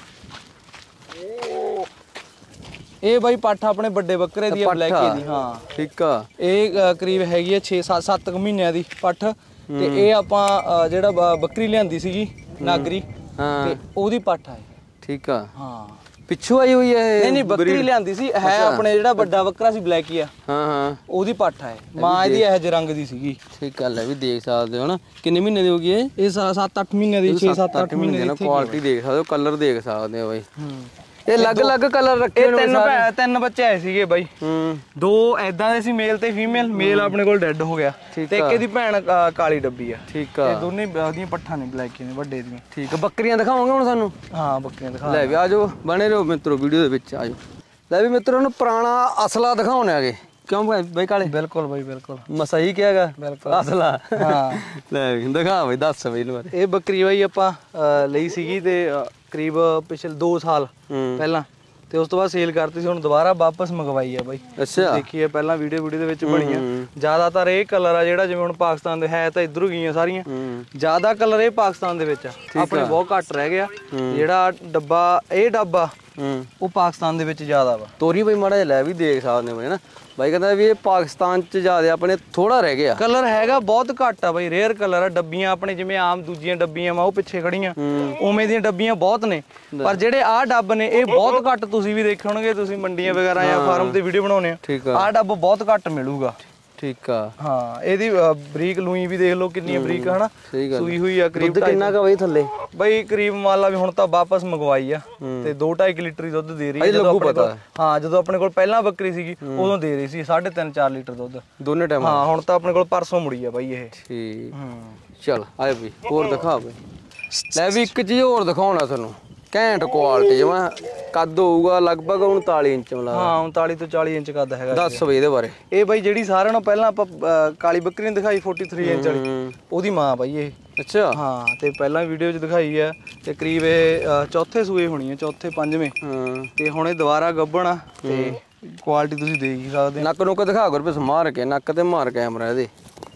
ਇਹ ਬਾਈ ਪੱਠ ਆਪਣੇ ਵੱਡੇ ਬੱਕਰੇ ਦੀ ਆ, ਬਲੈਕੀ ਦੀ। ਹਾਂ ਠੀਕ ਆ, ਇਹ ਕਰੀਬ ਹੈਗੀ ਆ 6-7 ਮਹੀਨਿਆਂ ਦੀ ਪੱਠ। ਤੇ ਇਹ ਆਪਾਂ ਜਿਹੜਾ ਬੱਕਰੀ ਲਿਆਂਦੀ ਸੀਗੀ ਨਾਗਰੀ, ਤੇ ਉਹਦੀ ਪੱਠ ਆ। ਠੀਕ ਆ, ਹਾਂ ਪਿੱਛੋਂ ਆਈ ਹੋਈ ਹੈ ਇਹ? ਨਹੀਂ ਬੱਕਰੀ ਲਿਆਂਦੀ ਸੀ, ਹੈ ਆਪਣੇ ਜਿਹੜਾ ਵੱਡਾ ਬੱਕਰਾ ਸੀ ਬਲੈਕੀ ਆ, ਹਾਂ ਉਹਦੀ ਪੱਠ ਆ। ਮਾਂ ਇਹਦੀ ਇਹੋ ਜਿਹੇ ਰੰਗ ਦੀ ਸੀਗੀ। ਠੀਕ ਗੱਲ ਹੈ, ਵੀ ਦੇਖ ਸਕਦੇ ਹੋ ਨਾ ਕਿੰਨੇ ਮਹੀਨੇ ਦੀ ਹੋ ਗਈ ਇਹ? 7-8 ਮਹੀਨੇ ਦੀ, 6-7-8 ਮਹੀਨੇ ਦੀ। ਕੁਆਲਿਟੀ ਦੇਖ ਸਕਦੇ ਹੋ, ਕਲਰ ਦੇਖ ਸਕਦੇ ਹੋ ਬਾਈ। ਇਹ ਅਲੱਗ-ਅਲੱਗ ਕਲਰ ਰੱਖੇ ਨੇ। 3 ਬੱਚੇ ਆਏ ਸੀਗੇ ਬਾਈ, 2 ਐਦਾਂ ਦੇ ਸੀ ਮੇਲ ਤੇ ਫੀਮੇਲ। ਮੇਲ ਆਪਣੇ ਕੋਲ ਡੈੱਡ ਹੋ ਗਿਆ, ਤੇ ਇੱਕ ਇਹਦੀ ਭੈਣ ਕਾਲੀ ਡੱਬੀ ਆ। ਠੀਕ ਆ, ਇਹ ਦੋਨੇ ਉਹਦੀਆਂ ਪੱਠਾਂ ਨੇ, ਬਲੈਕੀ ਨੇ, ਵੱਡੇ ਦੀਆਂ। ਠੀਕ ਆ, ਬੱਕਰੀਆਂ ਦਿਖਾਓਗੇ ਹੁਣ ਸਾਨੂੰ? ਹਾਂ ਬੱਕਰੀਆਂ ਦਿਖਾ। ਲੈ ਵੀ ਆਜੋ, ਬਣੇ ਰਹੋ ਮਿੱਤਰੋ ਵੀਡੀਓ ਦੇ ਵਿੱਚ, ਆਜੋ। ਲੈ ਵੀ ਮਿੱਤਰੋ ਨੂੰ ਪੁਰਾਣਾ ਅਸਲਾ ਦਿਖਾਉਣੇ ਆਗੇ, ਕਿਉਂ ਬਾਈ ਕਾਲੇ? ਬਿਲਕੁਲ ਬਾਈ ਬਿਲਕੁਲ, ਮੈਂ ਸਹੀ ਕਿਹਾਗਾ? ਬਿਲਕੁਲ ਅਸਲਾ। ਹਾਂ ਲੈ ਵੀ ਦਿਖਾ ਬਾਈ, ਦੱਸ ਬਾਈ ਇਹਨੂੰ ਬਾਰੇ। ਇਹ ਬੱਕਰੀ ਬਾਈ ਆਪਾਂ ਲਈ ਸੀਗੀ ਤੇ ਕਰੀਬ ਪਿਛਲੇ 2 ਸਾਲ ਪਹਿਲਾਂ, ਤੇ ਉਸ ਤੋਂ ਬਾਅਦ ਸੇਲ ਕਰਤੀ ਸੀ। ਹੁਣ ਦੁਬਾਰਾ ਵਾਪਸ ਮੰਗਵਾਈ ਆ ਬਾਈ। ਅੱਛਾ, ਦੇਖੀਏ ਪਹਿਲਾਂ ਵੀਡੀਓ ਦੇ ਵਿੱਚ ਬਣੀ ਆ। ਜ਼ਿਆਦਾਤਰ ਇਹ ਕਲਰ ਆ ਜਿਹੜਾ, ਜਿਵੇਂ ਹੁਣ ਪਾਕਿਸਤਾਨ ਦੇ ਹੈ ਤਾਂ ਇਧਰੋਂ ਗਈਆਂ ਸਾਰੀਆਂ, ਜ਼ਿਆਦਾ ਕਲਰ ਇਹ ਪਾਕਿਸਤਾਨ ਦੇ ਵਿੱਚ ਆ, ਆਪਣੇ ਬਹੁਤ ਘੱਟ ਰਹਿ ਗਿਆ। ਜਿਹੜਾ ਡੱਬਾ, ਇਹ ਡੱਬਾ ਉਹ ਪਾਕਿਸਤਾਨ ਦੇ ਵਿੱਚ ਜ਼ਿਆਦਾ ਵਾ। ਤੋਰੀ ਬਾਈ ਮਾੜਾ ਜਿਹਾ ਲੈ ਵੀ ਦੇਖ ਸਕਦੇ ਹੋ ਨਾ, ਬਾਈ ਕਹਿੰਦਾ ਵੀ ਇਹ ਪਾਕਿਸਤਾਨ ਚ ਜ਼ਿਆਦਾ, ਆਪਣੇ ਥੋੜਾ ਰਹਿ ਗਿਆ। ਕਲਰ ਹੈਗਾ ਬਹੁਤ ਘੱਟ ਆ ਬਾਈ, ਰੇਅਰ ਕਲਰ ਆ। ਡੱਬੀਆਂ ਆਪਣੇ ਜਿਵੇਂ ਆਮ ਦੂਜੀਆਂ ਡੱਬੀਆਂ ਵਾ ਉਹ ਪਿੱਛੇ ਖੜੀਆਂ, ਉਵੇਂ ਦੀਆਂ ਡੱਬੀਆਂ ਬਹੁਤ ਨੇ। ਪਰ ਜਿਹੜੇ ਆਹ ਡੱਬ ਨੇ ਇਹ ਬਹੁਤ ਘੱਟ, ਤੁਸੀਂ ਵੀ ਦੇਖੇ ਹੋਣਗੇ, ਤੁਸੀਂ ਮੰਡੀਆਂ ਵਗੈਰਾ ਜਾਂ ਫਾਰਮ ਤੇ ਵੀਡੀਓ ਬਣਾਉਣੇ ਆ, ਆਹ ਡੱਬ ਬਹੁਤ ਘੱਟ ਮਿਲੂਗਾ। ਠੀਕ ਆ, ਹਾਂ ਇਹਦੀ ਬਰੀਕ ਲੂਈ ਵੀ ਦੇਖ ਲਓ ਕਿੰਨੀ ਬਰੀਕ ਹਨਾ, ਸੂਈ ਹੋਈ ਆ। ਕਰੀਬ ਕਿੰਨਾ ਕਾ ਬਾਈ ਥੱਲੇ? ਬਾਈ ਕਰੀਬ ਮੰਨ ਲਾ ਵੀ ਹੁਣ ਤਾਂ ਵਾਪਸ ਮੰਗਵਾਈ ਆ, ਤੇ 2-2.5 ਲੀਟਰ ਹੀ ਦੁੱਧ ਦੇ ਰਹੀ ਹੈ। ਹਾਂ ਜਦੋਂ ਆਪਣੇ ਕੋਲ ਪਹਿਲਾਂ ਬੱਕਰੀ ਸੀਗੀ ਉਦੋਂ ਦੇ ਰਹੀ ਸੀ 3.5-4 ਲੀਟਰ ਦੁੱਧ ਦੋਨੇ ਟਾਈਮ। ਹਾਂ ਹੁਣ ਤਾਂ ਆਪਣੇ ਕੋਲ ਪਰਸੋਂ ਮੁੜੀ ਆ ਬਾਈ ਇਹ। ਠੀਕ, ਚਲ ਆਏ ਬਈ ਹੋਰ ਦਿਖਾ ਬਈ। ਲੈ ਵੀ ਇੱਕ ਚੀਜ਼ ਹੋਰ ਦਿਖਾਉਣਾ ਤੁਹਾਨੂੰ, ਘੈਂਟ ਕੁਆਲਿਟੀ, ਜਿਵੇਂ ਕੱਦ ਹੋਊਗਾ ਲਗਭਗ 39 ਇੰਚ ਵਾਲਾ। ਹਾਂ 39 ਤੋਂ 40 ਇੰਚ ਕੱਦ ਹੈਗਾ। ਦੱਸ ਬਈ ਇਹਦੇ ਬਾਰੇ। ਇਹ ਬਾਈ ਜਿਹੜੀ ਸਾਰਿਆਂ ਨੂੰ ਪਹਿਲਾਂ ਆਪਾਂ ਕਾਲੀ ਬੱਕਰੀ ਨੇ ਦਿਖਾਈ 43 ਇੰਚ ਵਾਲੀ, ਉਹਦੀ ਮਾਂ ਬਾਈ ਇਹ। ਅੱਛਾ, ਹਾਂ ਤੇ ਪਹਿਲਾਂ ਵੀਡੀਓ 'ਚ ਦਿਖਾਈ ਆ, ਤੇ ਕਰੀਬ ਇਹ ਚੌਥੇ ਸੂਏ ਹੋਣੀ ਆ, ਚੌਥੇ ਪੰਜਵੇਂ। ਤੇ ਹੁਣ ਇਹ ਦੁਬਾਰਾ ਗੱਭਣ ਆ, ਤੇ ਕੁਆਲਿਟੀ ਤੁਸੀਂ ਦੇਖ ਹੀ ਸਕਦੇ। ਨੱਕ ਨੂੰ ਦਿਖਾ ਗੁਰ ਪੇ ਮਾਰ ਕੇ, ਨੱਕ ਤੇ ਮਾਰ ਕੈਮਰਾ ਇਹਦੇ,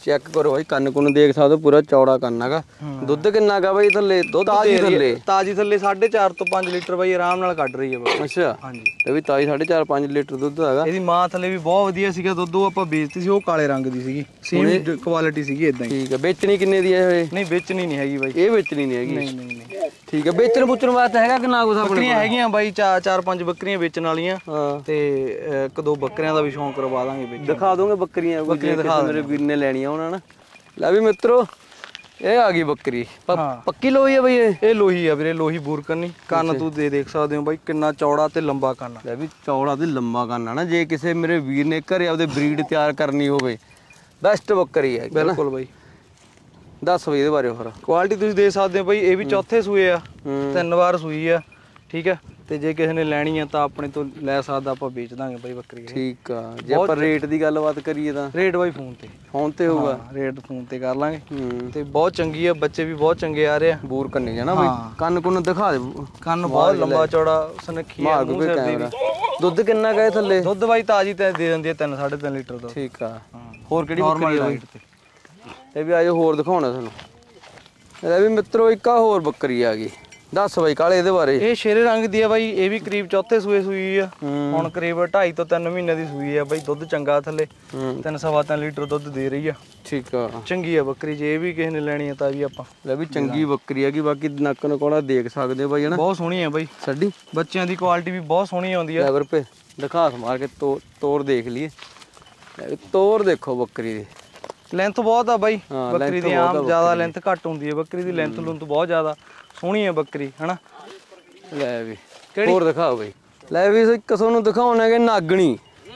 ਚੈੱਕ ਕਰੋ ਬਾਈ, ਕੰਨ ਕੁੰਨ ਦੇਖ ਸਕਦੇ ਹੋ, ਪੂਰਾ ਚੌੜਾ ਕੰਨ ਹੈਗਾ। ਦੁੱਧ ਕਿੰਨਾ ਗਾ ਬਾਈ ਥੱਲੇ? ਦੁੱਧ ਤਾਜੀ ਥੱਲੇ 4.5 ਤੋਂ 5 ਲੀਟਰ ਬਾਈ ਆਰਾਮ ਨਾਲ ਕੱਢ ਰਹੀ ਹੈ ਬਾਈ। ਅੱਛਾ ਹਾਂਜੀ, ਇਹ ਵੀ ਤਾਜੀ 4.5-5 ਲੀਟਰ ਦੁੱਧ ਹੈਗਾ। ਇਹਦੀ ਮਾਂ ਥੱਲੇ ਵੀ ਬਹੁਤ ਵਧੀਆ ਸੀਗਾ ਦੁੱਧ, ਉਹ ਆਪਾਂ ਵੇਚਤੀ ਸੀ, ਉਹ ਕਾਲੇ ਰੰਗ ਦੀ ਸੀਗੀ, ਸੇਮ ਕੁਆਲਿਟੀ ਸੀਗੀ ਇਦਾਂ ਹੀ। ਠੀਕ ਹੈ, ਵੇਚਣੀ ਕਿੰਨੇ ਦੀ ਹੈ ਇਹ? ਨਹੀਂ ਵੇਚਣੀ ਨਹੀਂ ਹੈਗੀ ਬਾਈ, ਇਹ ਵੇਚਣੀ ਨਹੀਂ ਹੈਗੀ। ਨਹੀਂ ਨਹੀਂ ਨਹੀਂ। ਠੀਕ ਹੈ, ਵੇਚਣ ਬੁੱਚਣ ਵਾਸਤੇ ਹੈਗਾ ਕਿ ਨਾ ਕੁਛ ਆਪਣੇ? ਬੱਕਰੀਆਂ ਹੈਗੀਆਂ ਬਾਈ, 4-5 ਬੱਕਰੀਆਂ ਵੇਚਣ ਵਾਲੀਆਂ, ਹਾਂ, ਤੇ 1-2 ਬੱਕਰੀਆਂ ਦਾ ਵੀ ਸ਼ੌਂਕ ਕਰਵਾ ਦਾਂਗੇ ਵਿੱਚ। ਦਿਖਾ ਦੋਗੇ ਬੱਕਰੀਆਂ? ਦਿਖਾ ਮੇਰੇ ਵੀਰ ਨੇ ਲੈਣੀਆਂ ਉਹਨਾਂ ਨੇ। ਲੈ ਵੀ ਮਿੱਤਰੋ, ਇਹ ਆ ਗਈ ਬੱਕਰੀ, ਪੱਕੀ ਲੋਹੀ ਹੈ ਬਈ ਇਹ ਲੋਹੀ ਆ ਵੀਰੇ, ਲੋਹੀ ਬੂਰਕਨੀ। ਕੰਨ ਤੂੰ ਦੇਖ ਸਕਦੇ ਹੋ ਬਾਈ, ਕਿੰਨਾ ਚੌੜਾ ਤੇ ਲੰਬਾ ਕੰਨ। ਲੈ ਵੀ ਚੌੜਾ ਤੇ ਲੰਬਾ ਕੰਨ ਆ ਨਾ। ਜੇ ਕਿਸੇ ਮੇਰੇ ਵੀਰ ਨੇ ਘਰੇ ਆਪਦੇ ਬਰੀਡ ਤਿਆਰ ਕਰਨੀ ਹੋਵੇ, ਬੈਸਟ ਬੱਕਰੀ ਹੈ। ਬਿਲਕੁਲ ਬਾਈ, ਦੱਸ ਬਈ ਇਹਦੇ ਬਾਰੇ ਹੋਰ। ਕੁਆਲਿਟੀ ਤੁਸੀਂ ਦੇਖ ਸਕਦੇ ਹੋ ਬਾਈ, ਇਹ ਵੀ ਚੌਥੇ ਸੂਏ ਆ, 3 ਵਾਰ ਸੂਈ ਆ। ਠੀਕ ਆ, ਤੇ ਜੇ ਕਿਸੇ ਨੇ ਲੈਣੀ ਆ ਤਾਂ ਆਪਣੇ ਤੋਂ ਲੈ ਸਕਦਾ, ਆਪਾਂ ਵੇਚ ਦਾਂਗੇ ਬਾਈ ਬੱਕਰੀ। ਠੀਕ ਆ, ਜੇ ਆਪਾਂ ਰੇਟ ਦੀ ਗੱਲਬਾਤ ਕਰੀਏ ਤਾਂ ਰੇਟ ਬਾਈ ਫੋਨ ਤੇ ਹੋਊਗਾ। ਰੇਟ ਫੋਨ ਤੇ ਕਰ ਲਾਂਗੇ। ਤੇ ਬਹੁਤ ਚੰਗੀ ਆ, ਬੱਚੇ ਵੀ ਬਹੁਤ ਚੰਗੇ ਆ ਰਹੇ ਆ। ਬੂਰ ਕੰਨੀ ਜਾਣਾ ਬਾਈ, ਕੰਨ ਕੁੰਨ ਦਿਖਾ ਦੇ। ਕੰਨ ਬਹੁਤ ਲੰਬਾ ਚੌੜਾ ਸੁਨੱਖੀ ਆ, ਮੂੰਹ ਸਿਰ ਦੀ ਵੀ। ਦੁੱਧ ਕਿੰਨਾ ਗਏ ਥੱਲੇ? ਦੁੱਧ ਬਾਈ ਤਾਜੀ ਤੇ ਦੇ ਦਿੰਦੀ ਆ 3-3.5 ਲੀਟਰ ਦਾ। ਠੀਕ ਆ, ਹੋਰ ਕਿਹੜੀ ਬੱਕਰੀ ਆ? ਇਹ ਵੀ ਆਜੋ ਹੋਰ ਦਿਖਾਉਣਾ ਤੁਹਾਨੂੰ। ਇਹ ਵੀ ਮਿੱਤਰੋ ਇੱਕ ਆ ਹੋਰ ਬੱਕਰੀ ਆ ਗਈ, ਦੱਸ ਬਾਈ ਕਾਲੇ ਇਹਦੇ ਬਾਰੇ। ਇਹ ਸ਼ੇਰੇ ਰੰਗ ਦੀ ਆ ਬਾਈ, ਇਹ ਵੀ ਕਰੀਬ ਚੌਥੇ ਸੂਏ ਸੂਈ ਆ। ਹੁਣ ਕਰੀਬ 2.5 ਤੋਂ 3 ਮਹੀਨੇ ਦੀ ਸੂਈ ਆ ਬਾਈ। ਦੁੱਧ ਚੰਗਾ ਥੱਲੇ, 3-3.5 ਲੀਟਰ ਦੁੱਧ ਦੇ ਰਹੀ ਆ। ਠੀਕ ਆ, ਚੰਗੀ ਆ ਬੱਕਰੀ, ਜੇ ਇਹ ਵੀ ਕਿਸੇ ਨੇ ਲੈਣੀ ਆ ਤਾਂ ਵੀ ਆਪਾਂ ਲੈ ਵੀ ਚੰਗੀ ਬੱਕਰੀ ਹੈਗੀ। ਬਾਕੀ ਨੱਕ ਨਕੋੜਾ ਦੇਖ ਸਕਦੇ ਹੋ ਬਾਈ ਹਨਾ, ਬਹੁਤ ਸੋਹਣੀ ਆ ਬਾਈ। ਛੱਡੀ ਬੱਚਿਆਂ ਦੀ ਕੁਆਲਿਟੀ ਵੀ ਬਹੁਤ ਸੋਹਣੀ ਆਉਂਦੀ ਆ। ਲੈ ਰੁਪਏ ਦਿਖਾ ਮਾਰ ਕੇ ਤੋਰ ਦੇਖ ਲਈਏ। ਤੋਰ ਦੇਖੋ ਬੱਕਰੀ ਦੀ, ਲੈਂਥ ਬਹੁਤ ਆ ਬਾਈ ਬੱਕਰੀ ਦੀ। ਆਮ ਜ਼ਿਆਦਾ ਲੈਂਥ ਘੱਟ ਹੁੰਦੀ ਹੈ ਬੱਕਰੀ ਦੀ, ਲੈਂਥ ਲੁੰਥ ਬਹੁਤ ਜ਼ਿਆਦਾ ਸੋਹਣੀ ਹੈ ਬੱਕਰੀ ਹਨਾ। ਲੈ ਵੀ ਹੋਰ ਦਿਖਾਓ ਬਾਈ। ਲੈ ਵੀ ਇੱਕ ਤੁਹਾਨੂੰ ਦਿਖਾਉਣਾ ਹੈ ਨਾਗਣੀ।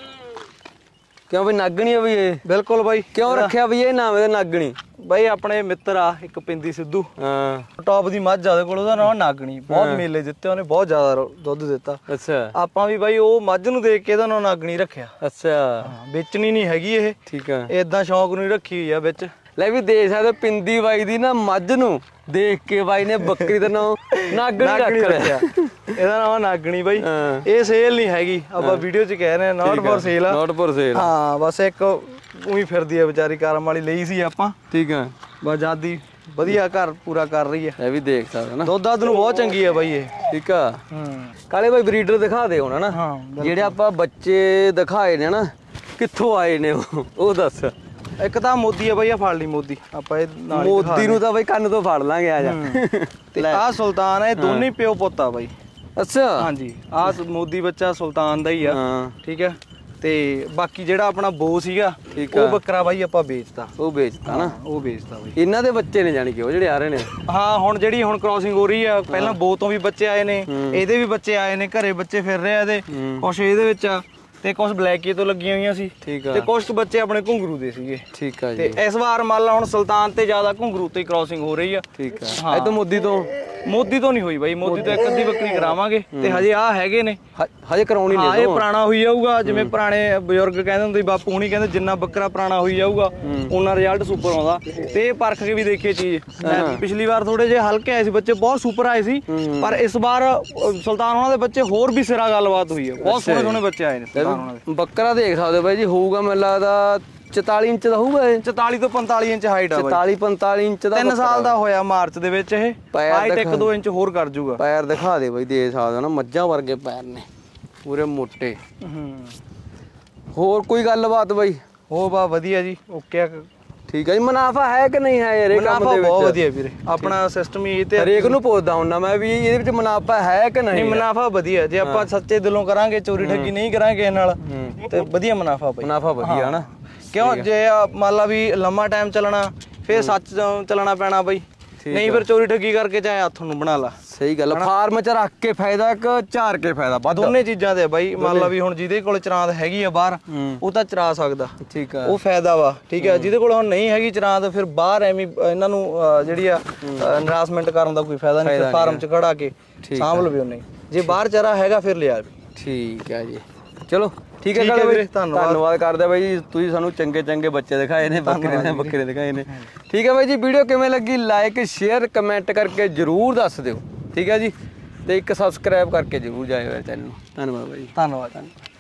ਕਿਉਂ ਬਈ ਨਾਗਣੀ ਆ ਬਈ ਇਹ? ਬਿਲਕੁਲ ਬਾਈ। ਕਿਉਂ ਰੱਖਿਆ ਬਈ ਇਹ ਨਾਮ ਇਹਦਾ ਨਾਗਣੀ? ਬਾਈ ਆਪਣੇ ਮਿੱਤਰ ਆ ਇੱਕ ਪਿੰਦੀ ਸਿੱਧੂ, ਹਾਂ, ਟੌਪ ਦੀ ਮੱਝ ਆ ਉਹਦੇ ਕੋਲ, ਉਹਦਾ ਨਾਮ ਨਾਗਣੀ। ਬਹੁਤ ਮੇਲੇ ਜਿੱਤੇ ਉਹਨੇ, ਬਹੁਤ ਜ਼ਿਆਦਾ ਦੁੱਧ ਦਿੱਤਾ। ਅੱਛਾ, ਆਪਾਂ ਵੀ ਬਾਈ ਉਹ ਮੱਝ ਨੂੰ ਦੇਖ ਕੇ ਇਹਦਾ ਨਾਮ ਨਾਗਣੀ ਰੱਖਿਆ। ਅੱਛਾ, ਵੇਚਣੀ ਨਹੀਂ ਹੈਗੀ ਇਹ। ਠੀਕ ਆ, ਏਦਾਂ ਸ਼ੌਂਕ ਨੂੰ ਹੀ ਰੱਖੀ ਹੋਈ ਆ ਵਿੱਚ। ਲੈ ਵੀ ਦੇਖ ਸਕਦੇ ਪਿੰਦੀ ਬਾਈ ਦੀ ਨਾ ਮੱਝ ਨੂੰ ਦੇਖ ਕੇ ਬਾਈ ਨੇ ਬੱਕਰੀ ਦਾ ਨਾਮ ਨਾਗਣੀ ਰੱਖ ਲਿਆ। ਇਹਦਾ ਨਾਮ ਨਾਗਣੀ ਬਾਈ। ਇਹ ਸੇਲ ਨਹੀਂ ਹੈਗੀ, ਆਪਾਂ ਵੀਡੀਓ 'ਚ ਕਹਿ ਰਹੇ ਹਾਂ, ਨਾਟ ਫॉर ਸੇਲ ਆ। ਨਾਟ ਫॉर ਸੇਲ, ਹਾਂ। ਬਸ ਇੱਕ ਉਹੀ ਫਿਰਦੀ ਆ ਵਿਚਾਰੀ, ਕਰਮ ਵਾਲੀ ਲਈ ਸੀ ਆਪਾਂ। ਠੀਕ ਆ, ਬਸ ਆਜ਼ਾਦੀ ਵਧੀਆ ਘਰ ਪੂਰਾ ਕਰ ਰਹੀ ਆ। ਇਹ ਵੀ ਦੇਖ ਸਕਦੇ ਨਾ, ਦੁੱਧ ਨੂੰ ਬਹੁਤ ਚੰਗੀ ਆ ਬਾਈ ਇਹ। ਠੀਕ ਆ, ਕਾਲੇ ਬਾਈ ਬਰੀਡਰ ਦਿਖਾ ਦੇ ਹੁਣ ਨਾ, ਜਿਹੜੇ ਆਪਾਂ ਬੱਚੇ ਦਿਖਾਏ ਨੇ ਨਾ, ਕਿੱਥੋਂ ਆਏ ਨੇ ਉਹ ਦੱਸ। ਇੱਕ ਤਾਂ ਮੋਦੀ ਆ ਬਾਈ, ਆ ਫੜ ਲਈ ਮੋਦੀ ਆਪਾਂ। ਇਹ ਮੋਦੀ ਨੂੰ ਤਾਂ ਬਾਈ ਕੰਨ ਤੋਂ ਫੜ ਲਾਂਗੇ, ਆ ਜਾ। ਤੇ ਆ ਸੁਲਤਾਨ ਆ, ਇਹ ਦੋਨੇ ਪਿਓ ਪੁੱਤ ਆ ਬਾਈ। ਅੱਛਾ, ਹਾਂਜੀ, ਆ ਮੋਦੀ ਬੱਚਾ ਸੁਲਤਾਨ ਦਾ ਹੀ ਆ। ਠੀਕ ਹੈ, ਤੇ ਬਾਕੀ ਜਿਹੜਾ ਆਪਣਾ ਬੋ ਸੀਗਾ ਉਹ ਬੱਕਰਾ ਬਾਈ ਆਪਾਂ ਵੇਚਤਾ। ਉਹ ਵੇਚਤਾ ਨਾ, ਉਹ ਵੇਚਤਾ ਬਾਈ। ਇਹਨਾਂ ਦੇ ਬੱਚੇ ਨੇ ਜਾਨੀ ਕਿ ਉਹ ਜਿਹੜੇ ਆ ਰਹੇ ਨੇ। ਹਾਂ, ਹੁਣ ਜਿਹੜੀ ਹੁਣ ਕ੍ਰਾਸਿੰਗ ਹੋ ਰਹੀ ਆ, ਪਹਿਲਾਂ ਬੋ ਤੋਂ ਵੀ ਬੱਚੇ ਆਏ ਨੇ, ਇਹਦੇ ਵੀ ਬੱਚੇ ਆਏ ਨੇ, ਘਰੇ ਬੱਚੇ ਫਿਰ ਰਹੇ ਆ ਇਹਦੇ। ਕੁਛ ਇਹਦੇ ਵਿੱਚ ਆ ਤੇ ਕੁਛ ਬਲੈਕੀ ਤੋਂ ਲੱਗੀਆਂ ਹੋਈਆਂ ਸੀ, ਤੇ ਕੁਛ ਬੱਚੇ ਆਪਣੇ ਘੁੰਗਰੂ ਦੇ ਸੀਗੇ। ਠੀਕ ਆ ਜੀ। ਤੇ ਇਸ ਵਾਰ ਮੰਨ ਲਾ ਹੁਣ ਸੁਲਤਾਨ ਤੇ ਜ਼ਿਆਦਾ ਘੁੰਗਰੂ ਤੇ ਕ੍ਰਾਸਿੰਗ ਹੋ ਰਹੀ ਆ। ਠੀਕ ਆ, ਇਹ ਤਾਂ ਮੋਦੀ ਤੋਂ ਨਹੀਂ ਹੋਈ ਬਾਈ। ਮੋਦੀ ਤੋਂ ਇੱਕ ਅੱਧੀ ਬੱਕਰੀ ਕਰਾਵਾਂਗੇ, ਤੇ ਹਜੇ ਆ ਹੈਗੇ ਨੇ, ਹਜੇ ਕਰਾਉਣੀ ਨਹੀਂ। ਇਹ ਪੁਰਾਣਾ ਹੋਈ ਜਾਊਗਾ, ਜਿਵੇਂ ਪੁਰਾਣੇ ਬਜ਼ੁਰਗ ਕਹਿੰਦੇ ਹੁੰਦੇ, ਬਾਪੂ ਹੁਣੀ ਕਹਿੰਦੇ ਜਿੰਨਾ ਬੱਕਰਾ ਪੁਰਾਣਾ ਹੋਈ ਜਾਊਗਾ ਉਹਨਾਂ ਰਿਜ਼ਲਟ ਸੁਪਰ ਆਉਂਦਾ। ਤੇ ਇਹ ਪਰਖ ਕੇ ਵੀ ਦੇਖੇ ਚੀਜ਼। ਪਿਛਲੀ ਵਾਰ ਥੋੜੇ ਜਿਹੇ ਹਲਕੇ ਆਏ ਸੀ ਬੱਚੇ, ਬਹੁਤ ਸੁਪਰ ਆਏ ਸੀ, ਪਰ ਇਸ ਵਾਰ ਸੁਲਤਾਨ ਉਹਨਾਂ ਦੇ ਬੱਚੇ ਹੋਰ ਵੀ ਸਿਰਾ ਗੱਲਬਾਤ ਹੋਈ ਹੈ, ਬਹੁਤ ਸੋਹਣੇ ਸੋਹਣੇ ਬੱਚੇ ਆਏ ਨੇ। ਬੱਕਰਾ ਦੇਖ ਸਕਦੇ ਬਾਈ ਜੀ, ਹੋਊਗਾ ਮੈਨੂੰ ਲੱਗਦਾ 44 ਇੰਚ ਦਾ ਹੋਊਗਾ ਇਹ। 44 ਤੋਂ 45 ਇੰਚ ਹਾਈਟ ਆ ਬਾਈ। 44-45 ਇੰਚ ਦਾ 3 ਸਾਲ ਦਾ ਹੋਇਆ ਮਾਰਚ ਦੇ ਵਿੱਚ। ਇਹ ਹਾਈਟ 1-2 ਇੰਚ ਹੋਰ ਕਰ ਜੂਗਾ। ਪੈਰ ਦਿਖਾ ਦੇ ਬਾਈ, ਦੇ ਸਕਦਾ ਨਾ, ਮੱਝਾਂ ਵਰਗੇ ਪੈਰ ਨੇ, ਪੂਰੇ ਮੋਟੇ। ਹੋਰ ਕੋਈ ਗੱਲਬਾਤ ਬਾਈ? ਹੋ ਬਾ ਵਧੀਆ ਜੀ, ਓਕੇ। ਠੀਕ ਹੈ ਜੀ। ਮੁਨਾਫਾ ਹੈ ਕਿ ਨਹੀਂ ਹੈ ਯਾਰ ਇਹ ਕੰਮ ਦੇ ਵਿੱਚ? ਬਹੁਤ ਵਧੀਆ ਵੀਰੇ, ਆਪਣਾ ਸਿਸਟਮ ਹੀ ਤੇ ਹਰੇਕ ਨੂੰ ਪੁੱਛਦਾ ਹੁੰਦਾ ਮੈਂ ਵੀ, ਇਹਦੇ ਵਿੱਚ ਮੁਨਾਫਾ ਹੈ ਕਿ ਨਹੀਂ? ਮੁਨਾਫਾ ਵਧੀਆ, ਜੇ ਆਪਾਂ ਸੱਚੇ ਦਿਲੋਂ ਕਰਾਂਗੇ, ਚੋਰੀ ਠੱਗੀ ਨਹੀਂ ਕਰਾਂਗੇ ਨਾਲ, ਤੇ ਵਧੀਆ ਮੁਨਾਫਾ ਬਾਈ। ਮੁਨਾਫਾ ਵਧੀਆ ਨਾ, ਕਿਉਂ ਜੇ ਮੰਨ ਲਾ ਵੀ ਲੰਮਾ ਟਾਈਮ ਚੱਲਣਾ, ਫੇਰ ਸੱਚ ਚੱਲਣਾ ਪੈਣਾ ਬਾਈ, ਨਹੀਂ ਫਿਰ ਚੋਰੀ ਠੱਗੀ ਕਰਕੇ ਚਾਹੇ ਹੱਥ ਨੂੰ ਬਣਾ ਲਾ। ਸਹੀ ਗੱਲ। ਫਾਰਮ ਚ ਰੱਖ ਕੇ ਫਾਇਦਾ ਕਿ ਝਾਰ ਕੇ ਫਾਇਦਾ? ਦੋਨੇ ਚੀਜ਼ਾਂ ਤੇ ਬਾਈ। ਮੰਨ ਲਾ ਵੀ ਹੁਣ ਜਿਹਦੇ ਕੋਲ ਚਰਾਂਦ ਹੈਗੀ ਆ ਬਾਹਰ, ਉਹ ਤਾਂ ਚਰਾ ਸਕਦਾ। ਠੀਕ ਆ, ਉਹ ਫਾਇਦਾ ਵਾ। ਠੀਕ ਆ, ਜਿਹਦੇ ਕੋਲ ਹੁਣ ਨਹੀਂ ਹੈਗੀ ਚਰਾਂਦ, ਫਿਰ ਬਾਹਰ ਐਵੇਂ ਇਹਨਾਂ ਨੂੰ ਜਿਹੜੀ ਆ ਨਿਰਾਸਮੈਂਟ ਕਰਨ ਦਾ ਕੋਈ ਫਾਇਦਾ ਨਹੀਂ। ਫਾਰਮ ਚ ਖੜਾ ਕੇ ਸਾਂਭ ਲਵੇ ਉਹਨੇ। ਜੇ ਬਾਹਰ ਚਰਾ ਹੈਗਾ ਫਿਰ ਲਿਆ ਵੀ। ਠੀਕ ਹੈ ਜੀ, ਚਲੋ ਠੀਕ ਹੈ ਕਾਲੇ ਬਾਈ, ਧੰਨਵਾਦ ਕਰਦੇ ਬਾਈ ਜੀ, ਤੁਸੀਂ ਸਾਨੂੰ ਚੰਗੇ ਚੰਗੇ ਬੱਚੇ ਦਿਖਾਏ ਨੇ, ਬੱਕਰੇ ਦਿਖਾਏ ਨੇ। ਠੀਕ ਹੈ ਬਾਈ ਜੀ, ਵੀਡੀਓ ਕਿਵੇਂ ਲੱਗੀ ਲਾਈਕ ਸ਼ੇਅਰ ਕਮੈਂਟ ਕਰਕੇ ਜਰੂਰ ਦੱਸ ਦਿਓ। ਠੀਕ ਹੈ ਜੀ, ਤੇ ਇੱਕ ਸਬਸਕ੍ਰਾਈਬ ਕਰਕੇ ਜਰੂਰ ਜਾਇਓ ਚੈਨਲ ਨੂੰ। ਧੰਨਵਾਦ ਬਾਈ, ਧੰਨਵਾਦ।